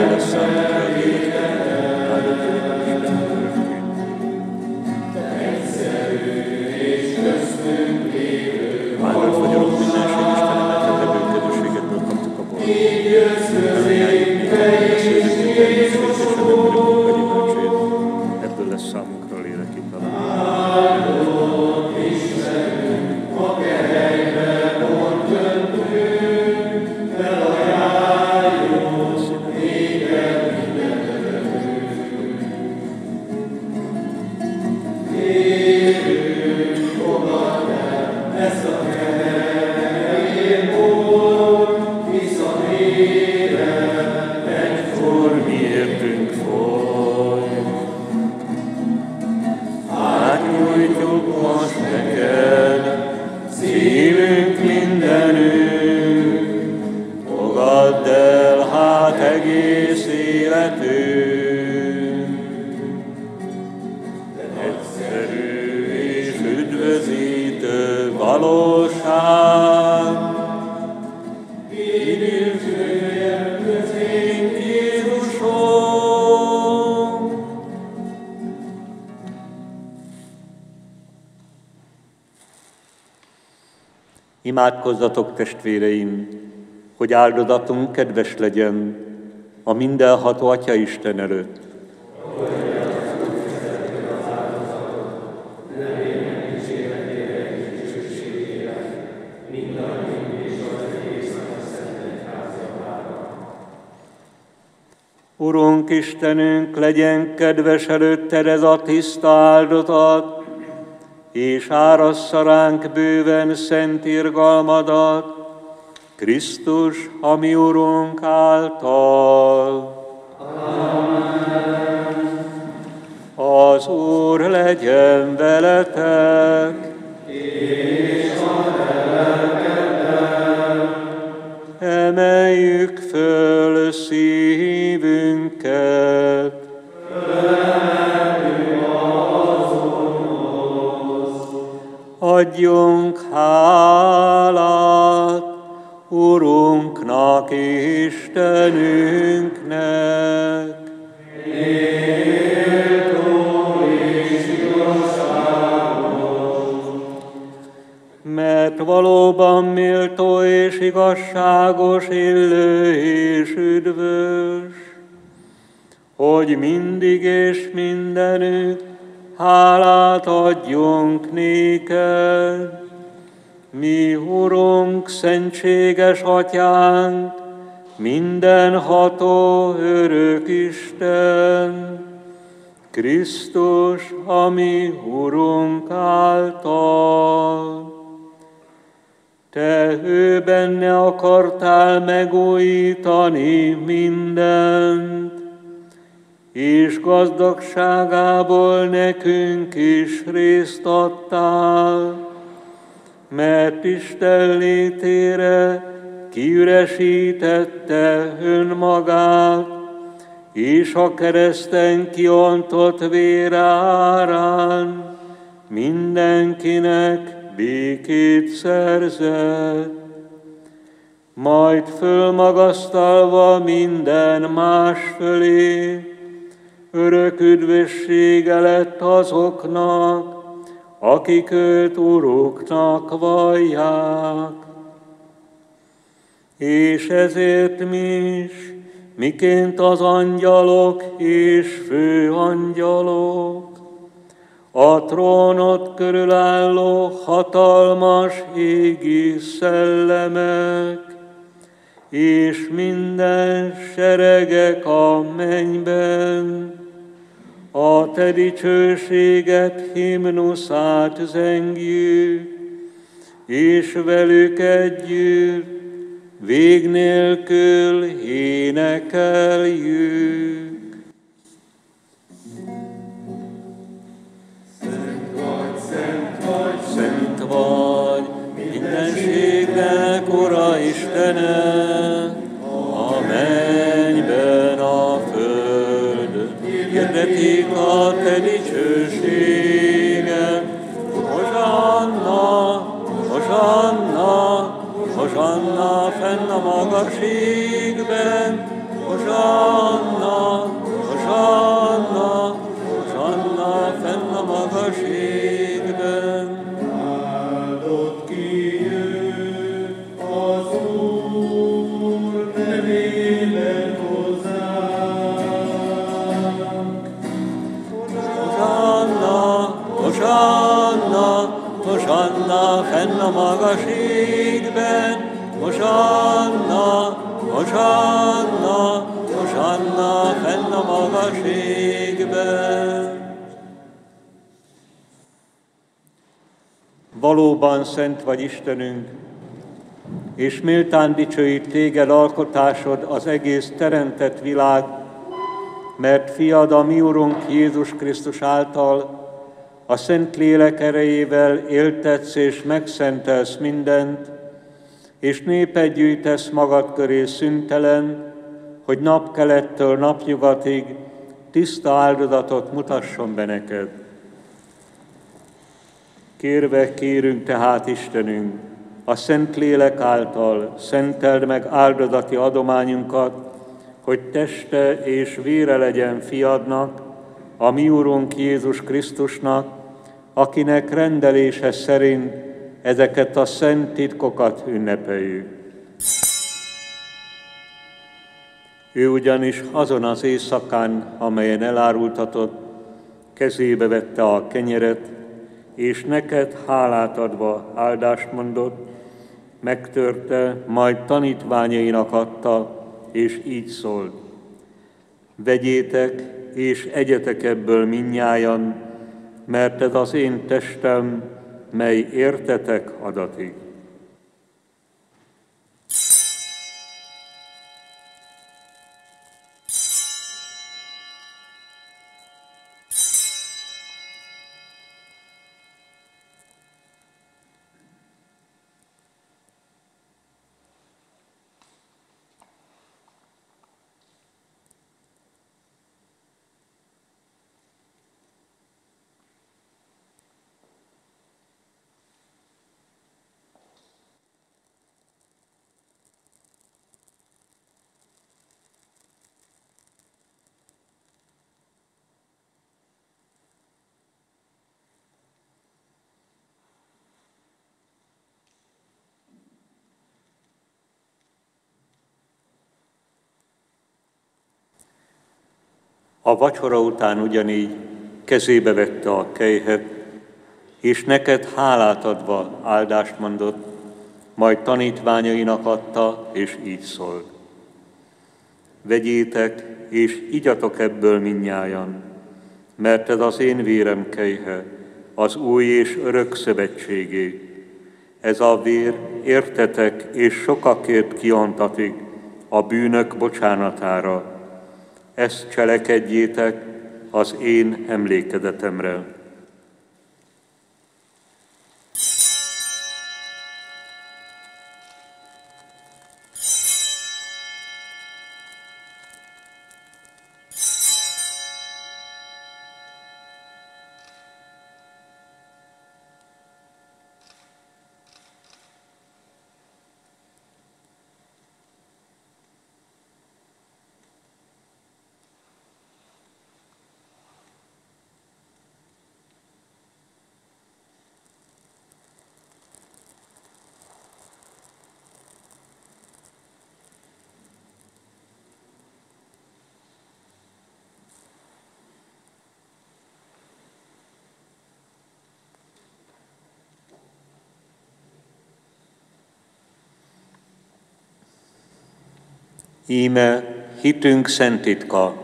Thank you. Imádkozzatok, testvéreim, hogy áldozatunk kedves legyen a mindenható Atya Isten előtt. Urunk Istenünk, legyen kedves előtted ez a tiszta áldozat, és árassza ránk bőven szent irgalmadat, Krisztus, a mi Urunk által. Amen. Az Úr legyen veletek, és a lelkeddel. Emeljük föl szívünket. Adjunk hálát Urunknak, Istenünknek. Méltó és igazságos. Mert valóban méltó és igazságos, illő és üdvös, hogy mindig és mindenütt hálát adjunk néked, mi Urunk, szentséges Atyánk, mindenható örök Isten, Krisztus, a mi Urunk által. Te ő benne akartál megújítani mindent, és gazdagságából nekünk is részt adtál, mert Isten létére kiüresítette önmagát, és a kereszten kiontott vére árán mindenkinek békét szerzett. Majd fölmagasztalva minden más fölé, örök üdvössége lett azoknak, akik őt Uruknak vallják. És ezért mi is, miként az angyalok és főangyalok, a trónot körülálló hatalmas égi szellemek, és minden seregek a mennyben, a te dicsőséget himnuszát zengjük, és velük együtt vég nélkül énekeljük. Szent vagy, szent vagy, szent vagy, mindenségnek Ura Istene, a mennyben, a földön, hirdetik a te dicsőséget. Hosanna, hosanna, hosanna fenn a magas égben, hosanna, hosanna, hosanna fenn a magas égben. Áldott ki ő az Úr nevében hozzánk. Hosanna, hosanna, hosanna fenn a magas égben, hosanna, hosanna, hosanna fenn a magas égben. valóban szent vagy Istenünk, és méltán dicsőít téged alkotásod az egész teremtett világ, mert fiad, a mi Urunk Jézus Krisztus által a Szent Lélek erejével éltetsz és megszentelsz mindent, és népet gyűjtesz magad köré szüntelen, hogy napkelettől napnyugatig tiszta áldozatot mutasson be neked. Kérve kérünk tehát Istenünk, a Szent Lélek által szenteld meg áldozati adományunkat, hogy teste és vére legyen fiadnak, a mi Urunk Jézus Krisztusnak, akinek rendelése szerint ezeket a szent titkokat ünnepeljük. Ő ugyanis azon az éjszakán, amelyen elárultatott, kezébe vette a kenyeret, és neked hálát adva áldást mondott, megtörte, majd tanítványainak adta, és így szólt: vegyétek és egyetek ebből mindnyájan, mert ez az én testem, mely értetek adatik. A vacsora után ugyanígy kezébe vette a kelyhet, és neked hálát adva áldást mondott, majd tanítványainak adta, és így szólt: vegyétek, és igyatok ebből mindnyájan, mert ez az én vérem kelyhe, az új és örök szövetségé. Ez a vér értetek és sokakért kiontatik a bűnök bocsánatára. Ezt cselekedjétek az én emlékezetemre. Íme hitünk szent titka.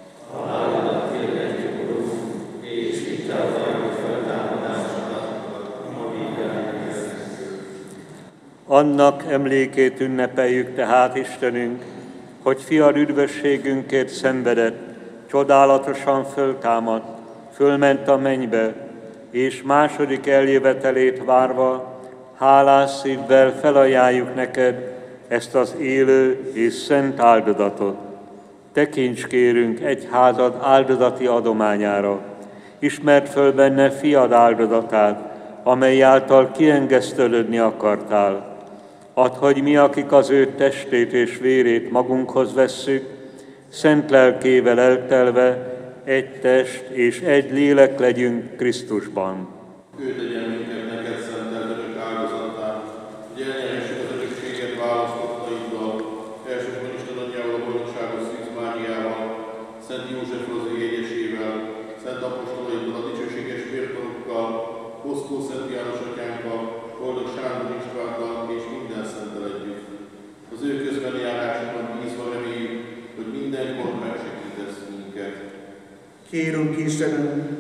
Annak emlékét ünnepeljük tehát, Istenünk, hogy fiad üdvösségünkért szenvedett, csodálatosan föltámadt, fölment a mennybe, és második eljövetelét várva, hálás szívvel felajánljuk neked ezt az élő és szent áldozatot. Tekints kérünk egyházad áldozati adományára, ismerd föl benne fiad áldozatát, amely által kiengesztelődni akartál. Add, hogy mi, akik az ő testét és vérét magunkhoz vesszük, szent lelkével eltelve egy test és egy lélek legyünk Krisztusban. Ő tegyen minket neked szentelt örök áldozattá, hogy elnyerhessük az örökséget választottaiddal, elsősorban Isten Atyával, a boldogságos Szűz Máriával, Szent József az jegyesével, Szent Apostolaiddal, a dicsőséges vértanukkal, Boszkó Szent János atyánkkal, Boldog Sándor Istvánnal és minden szenttel együtt. Az ő közbeni járásokban bízva reméljük, hogy mindenkor megsegítesz minket. Kérünk Istenünk, hogy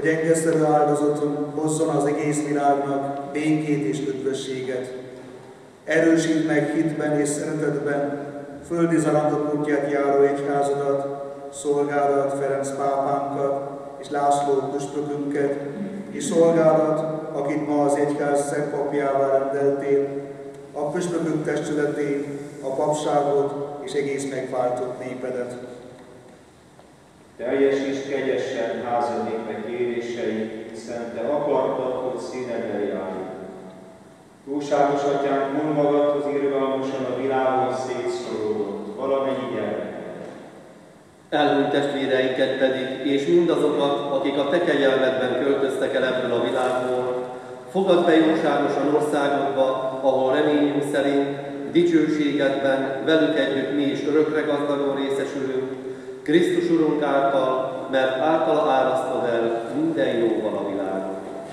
engeszerű áldozaton hozzon az egész világnak békét és üdvösséget. Erősítsd meg hitben és szeretetben földi zarandok útját járó egyházadat, szolgádat, Ferenc pápánkat és László püspökünket, és szolgádat, akit ma az egyház szent papjává rendeltél, a püspökök testületét, a papságot és egész megváltott népedet. Teljesítsd kegyesen házad népe kéréseit, hiszen te akartad, hogy színedre járjunk. Túlságos atyánk, mondd magadhoz irgalmasan a világon szétszóródott valamennyi gyermeket. Elhunyt testvéreinket pedig, és mindazokat, akik a te kegyelmedben költöztek el ebből a világból, fogadd be jóságosan országodba, ahol reményünk szerint dicsőségedben velük együtt mi is örökre gazdagon részesülünk, Krisztus Urunk által, mert általa árasztod el minden jóval a világot.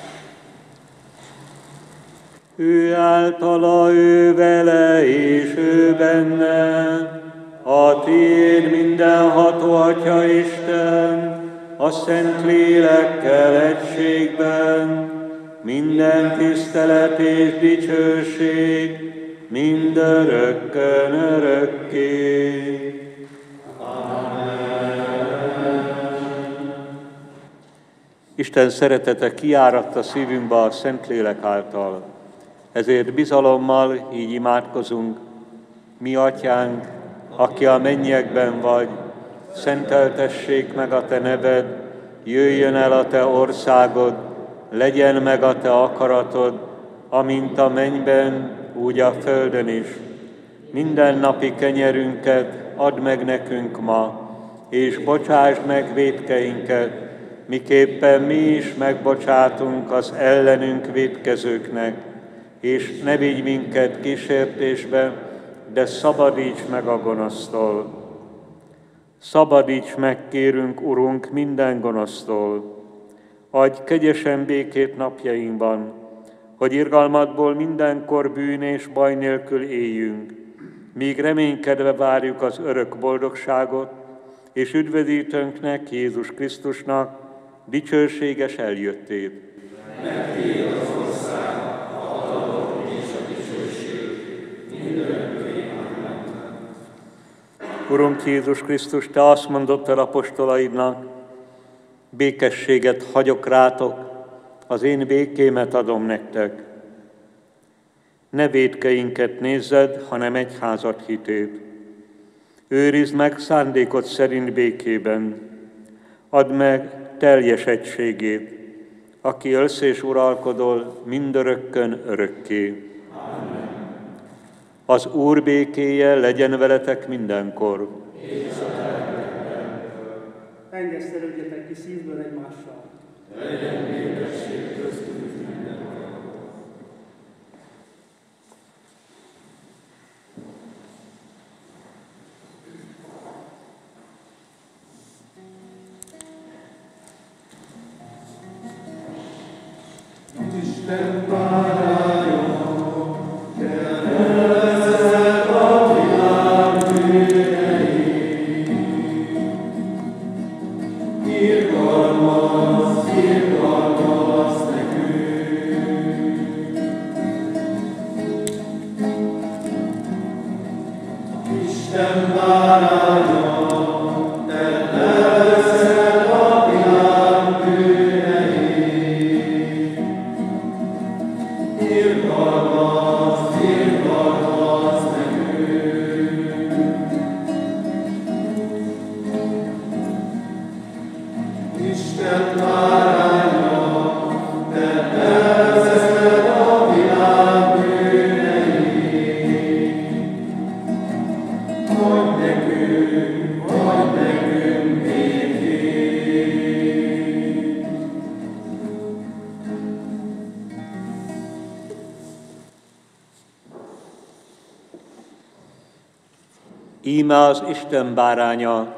Ő általa, ő vele és ő benne, a tiéd mindenható Atya Isten, a Szent Lélekkel egységben, minden tisztelet és dicsőség, mindörökkön örökké. Isten szeretete kiáradt a szívünkbe a Szentlélek által. Ezért bizalommal így imádkozunk. Mi Atyánk, aki a mennyekben vagy, szenteltessék meg a te neved, jöjjön el a te országod, legyen meg a te akaratod, amint a mennyben, úgy a földön is. Minden napi kenyerünket add meg nekünk ma, és bocsásd meg vétkeinket, miképpen mi is megbocsátunk az ellenünk vétkezőknek, és ne vigy minket kísértésbe, de szabadíts meg a gonosztól. Szabadíts meg, kérünk, Urunk, minden gonosztól. Adj kegyesen békét napjainkban, hogy irgalmadból mindenkor bűn és baj nélkül éljünk, míg reménykedve várjuk az örök boldogságot, és üdvözítőnknek, Jézus Krisztusnak dicsőséges eljöttét. Megtiéd az ország, a hatalom és a dicsőség, mindörökké. Amen. Urunk Jézus Krisztus, te azt mondod el apostolaidnak, békességet hagyok rátok, az én békémet adom nektek. Ne vétkeinket nézzed, hanem egyházat hitét. Őrizd meg szándékod szerint békében. Add meg teljes egységét, aki ölsz és uralkodol mindörökkön örökké. Amen. Az Úr békéje legyen veletek mindenkor. Engesztelődjetek ki szívből egymással. Legyen békesség köztünk mindenkor. Isten bárányon, elvezet a világ bűneit. Irgalmaz, irgalmaz nekünk. Isten bárányon, elvezet a világ bűneit. Irgalmaz, irgalmaz nekünk. Isten báránya, te elveszed a világ bűneit. Adj nekünk, adj nekünk békét. Íme az Isten báránya,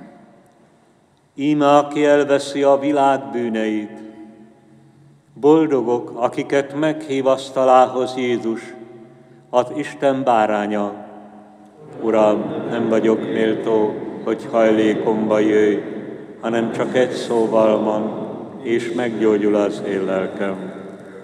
íme, aki elveszi a világ bűneit. Boldogok, akiket meghív asztalához Jézus, az Isten báránya. Uram, nem vagyok méltó, hogy hajlékomba jöjj, hanem csak egy szóval mond, és meggyógyul az én lelkem.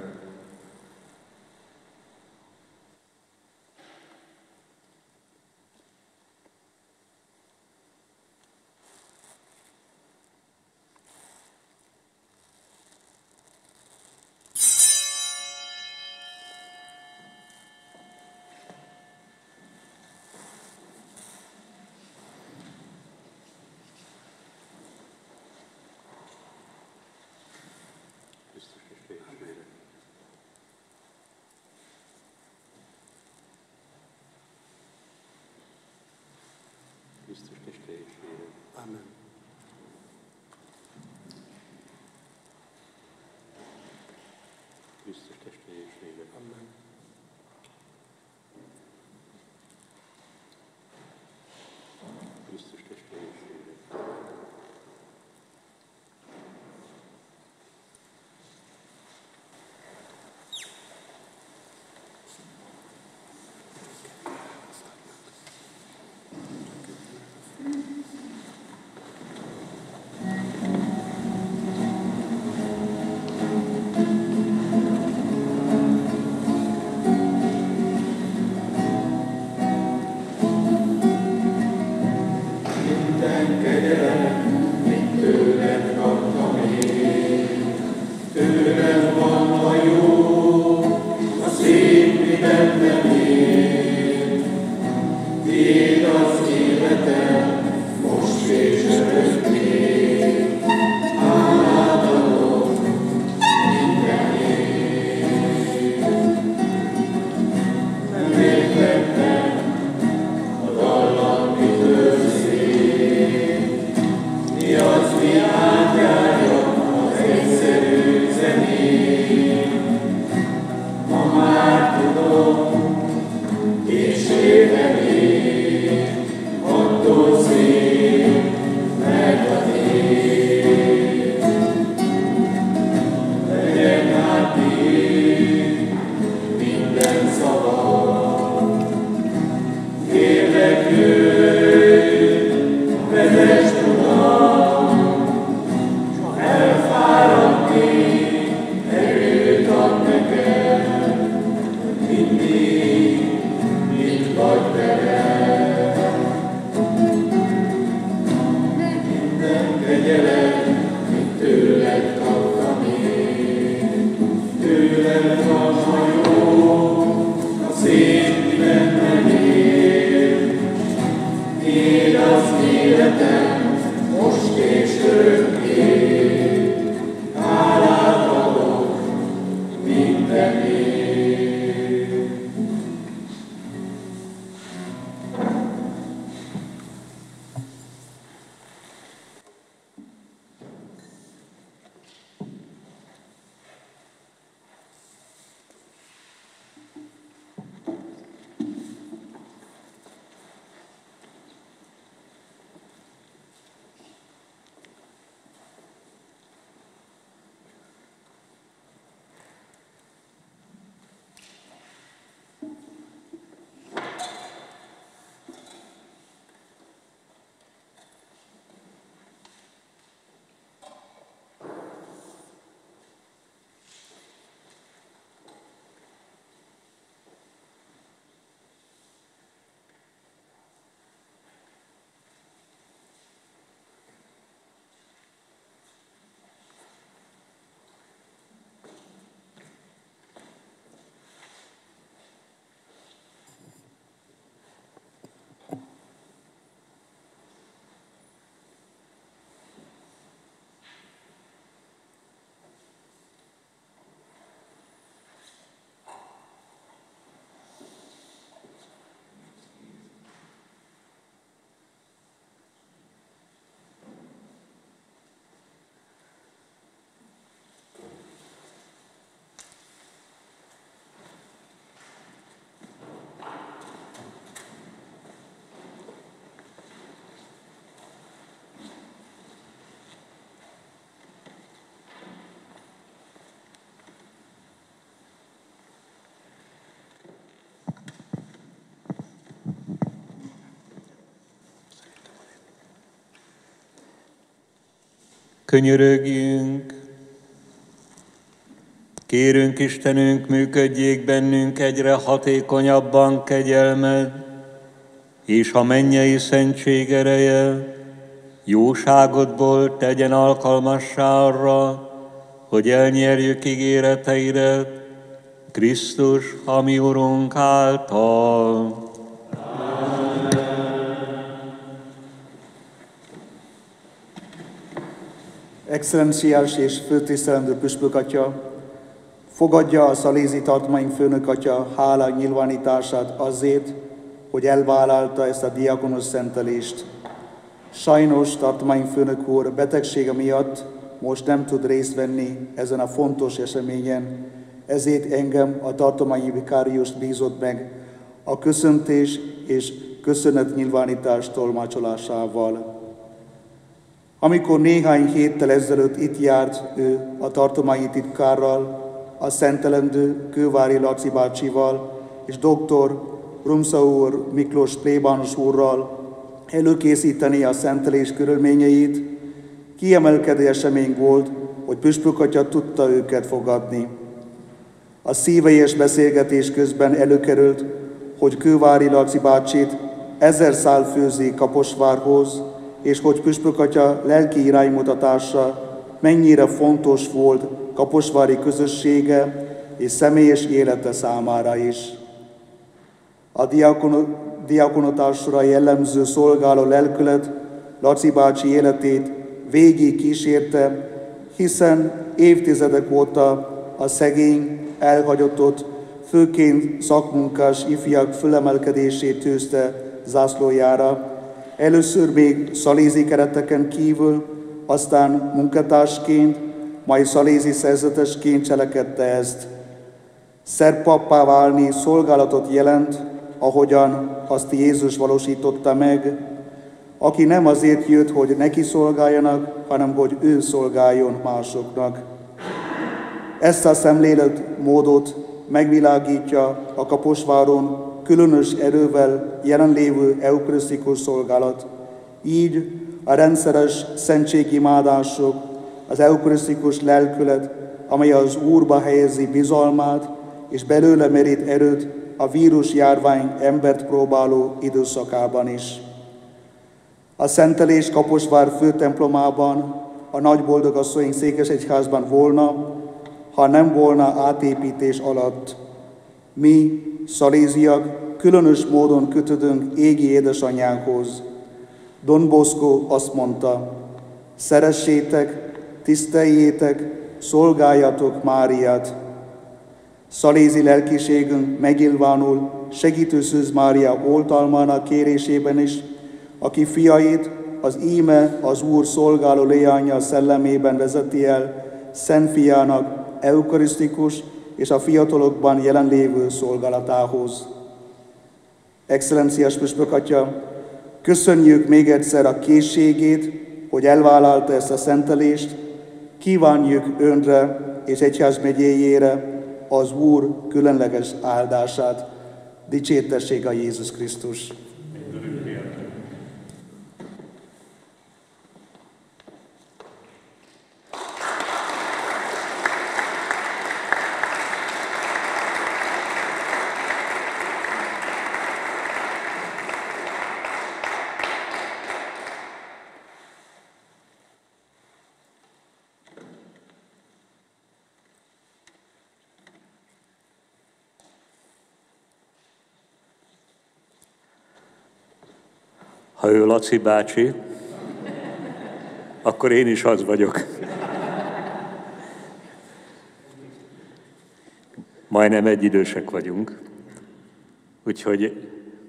Krisztus testvérségére. Amen. Krisztus testvérségére. Amen. Krisztus testvérségére. Könyörögjünk! Kérünk Istenünk, működjék bennünk egyre hatékonyabban kegyelmed, és a mennyei szentség ereje jóságodból tegyen alkalmassá arra, hogy elnyerjük ígéreteidet Krisztus, a mi Urunk által. Excellenciás és főtisztelendő püspök atya, fogadja a szalézi tartomány főnök atya hála nyilvánítását azért, hogy elvállalta ezt a diakonos szentelést. Sajnos tartományfőnök úr betegsége miatt most nem tud részt venni ezen a fontos eseményen, ezért engem a tartományi vikáriust bízott meg a köszöntés és köszönetnyilvánítás tolmácsolásával. Amikor néhány héttel ezelőtt itt járt ő a tartományi titkárral, a szentelendő Kővári Laci bácsival és doktor Rumsza úr Miklós plébános úrral előkészíteni a szentelés körülményeit, kiemelkedő esemény volt, hogy püspök atya tudta őket fogadni. A szívélyes beszélgetés közben előkerült, hogy Kővári Laci bácsit ezer szál főzi Kaposvárhoz, és hogy püspök atya lelki iránymutatása mennyire fontos volt kaposvári közössége és személyes élete számára is. A diakonatásra jellemző szolgáló lelkület Laci bácsi életét végig kísérte, hiszen évtizedek óta a szegény, elhagyott, főként szakmunkás ifjak fölemelkedését tűzte zászlójára. Először még szalézi kereteken kívül, aztán munkatársként, majd szalézi szerzetesként cselekedte ezt. Szerpappá válni szolgálatot jelent, ahogyan azt Jézus valósította meg, aki nem azért jött, hogy neki szolgáljanak, hanem hogy ő szolgáljon másoknak. Ezt a szemléletmódot megvilágítja a Kaposváron különös erővel jelenlévő eukarisztikus szolgálat. Így a rendszeres szentségimádások, az eukarisztikus lelkület, amely az Úrba helyezi bizalmát, és belőle merít erőt a vírusjárvány embert próbáló időszakában is. A szentelés Kaposvár főtemplomában, a Nagyboldogasszony székesegyházban volna, ha nem volna átépítés alatt. Mi, szaléziak, különös módon kötődünk égi édesanyánkhoz. Don Bosco azt mondta, szeressétek, tiszteljétek, szolgáljatok Máriát. Szalézi lelkiségünk megnyilvánul segítő Szűz Mária oltalmának kérésében is, aki fiait az íme az Úr szolgáló leánya szellemében vezeti el Szent Fiának eukarisztikus és a fiatalokban jelenlévő szolgálatához. Excellenciás püspök atya, köszönjük még egyszer a készségét, hogy elvállalta ezt a szentelést, kívánjuk önre és egyházmegyéjére az Úr különleges áldását. Dicsértessék a Jézus Krisztus! Ha ő Laci bácsi, akkor én is az vagyok. Majdnem egyidősek vagyunk, úgyhogy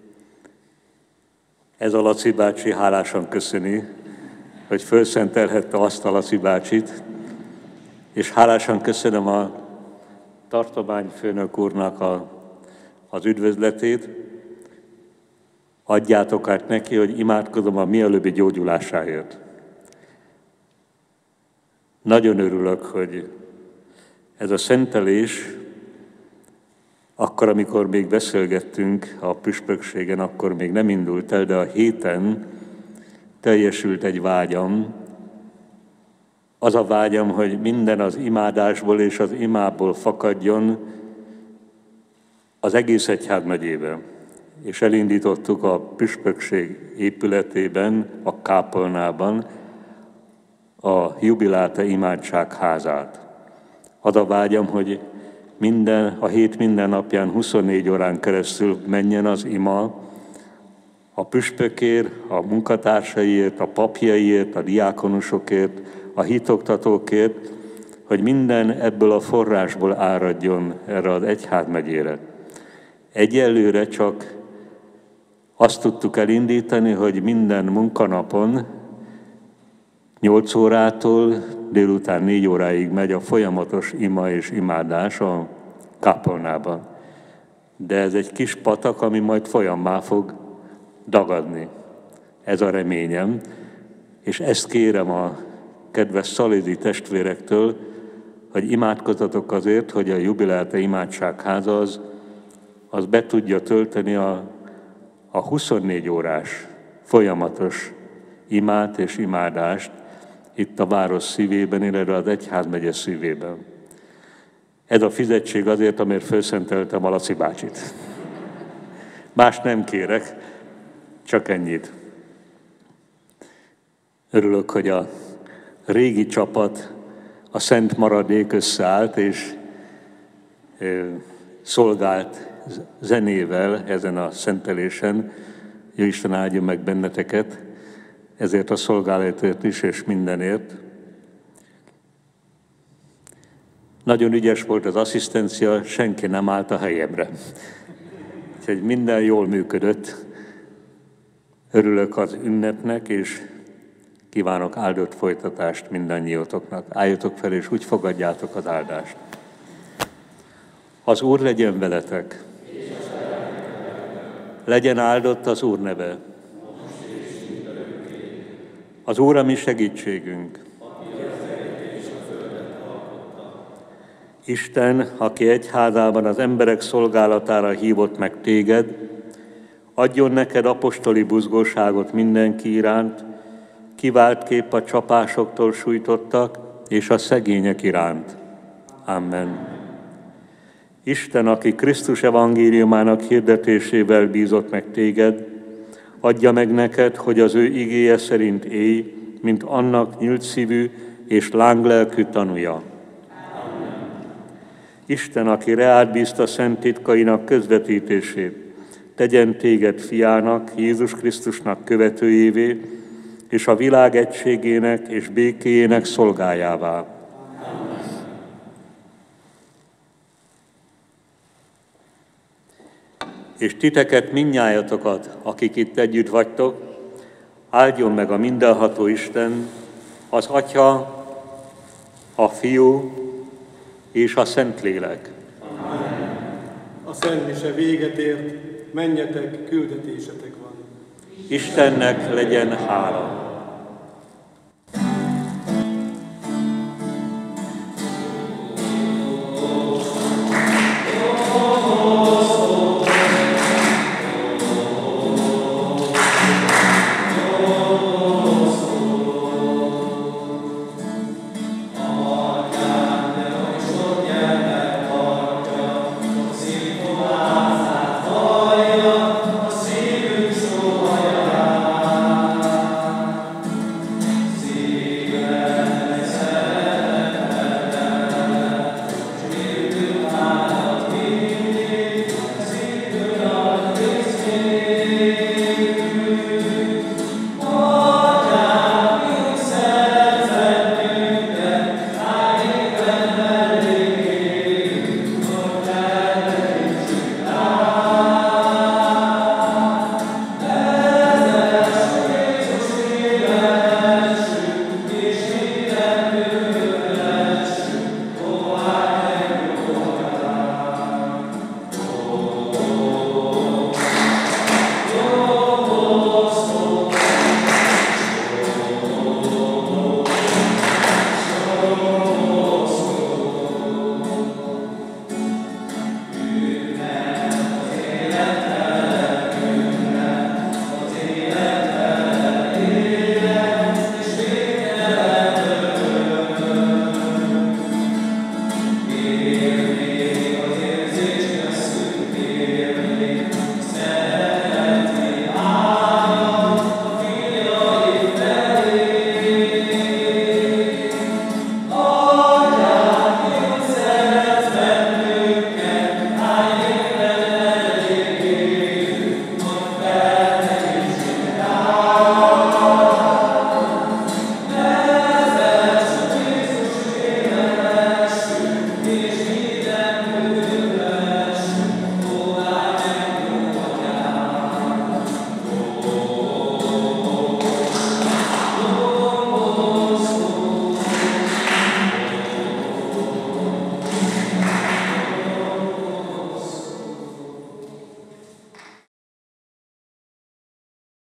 ez a Laci bácsi hálásan köszöni, hogy fölszentelhette azt a Laci bácsit, és hálásan köszönöm a tartományfőnök úrnak a, az üdvözletét. Adjátok át neki, hogy imádkozom a mielőbbi gyógyulásáért. Nagyon örülök, hogy ez a szentelés, akkor, amikor még beszélgettünk a püspökségen, akkor még nem indult el, de a héten teljesült egy vágyam, Az a vágyam, hogy minden az imádásból és az imából fakadjon az egész egyházmegyében. És elindítottuk a püspökség épületében, a kápolnában a jubiláta imádságházát. Az a vágyam, hogy minden, a hét minden napján huszonnégy órán keresztül menjen az ima a püspökért, a munkatársaiért, a papjaiért, a diákonusokért, a hitoktatókért, hogy minden ebből a forrásból áradjon erre az egyházmegyére. Egyelőre csak azt tudtuk elindítani, hogy minden munkanapon nyolc órától délután négy óráig megy a folyamatos ima és imádás a kápolnában. De ez egy kis patak, ami majd folyammá fog dagadni. Ez a reményem, és ezt kérem a kedves szalézi testvérektől, hogy imádkozzatok azért, hogy a jubiláta imádságháza az, az be tudja tölteni a, a huszonnégy órás folyamatos imát és imádást itt a város szívében, illetve az egyházmegye szívében. Ez a fizetség azért, amért felszenteltem a Laci bácsit. Más nem kérek, csak ennyit. Örülök, hogy a régi csapat, a szent maradék összeállt, és szolgált zenével ezen a szentelésen. Jó Isten áldja meg benneteket, ezért a szolgálatért is, és mindenért. Nagyon ügyes volt az asszisztencia, senki nem állt a helyemre. Úgyhogy minden jól működött. Örülök az ünnepnek, és kívánok áldott folytatást mindannyiótoknak. Álljatok fel, és úgy fogadjátok az áldást. Az Úr legyen veletek. Legyen áldott az Úr neve. Az Úr a mi segítségünk. Isten, aki egyházában az emberek szolgálatára hívott meg téged, adjon neked apostoli buzgóságot mindenki iránt, kiváltképp a csapásoktól sújtottak, és a szegények iránt. Amen. Isten, aki Krisztus evangéliumának hirdetésével bízott meg téged, adja meg neked, hogy az ő igéje szerint élj, mint annak nyílt szívű és lánglelkű tanúja. Amen. Isten, aki reád bízta szent titkainak közvetítését, tegyen téged fiának, Jézus Krisztusnak követőjévé, és a világ egységének és békéjének szolgájává. Amen. És titeket mindnyájatokat, akik itt együtt vagytok, áldjon meg a mindenható Isten, az Atya, a Fiú és a Szentlélek. Amen. A Szent Mise véget ért, menjetek, küldetésetek van. Istennek legyen hála.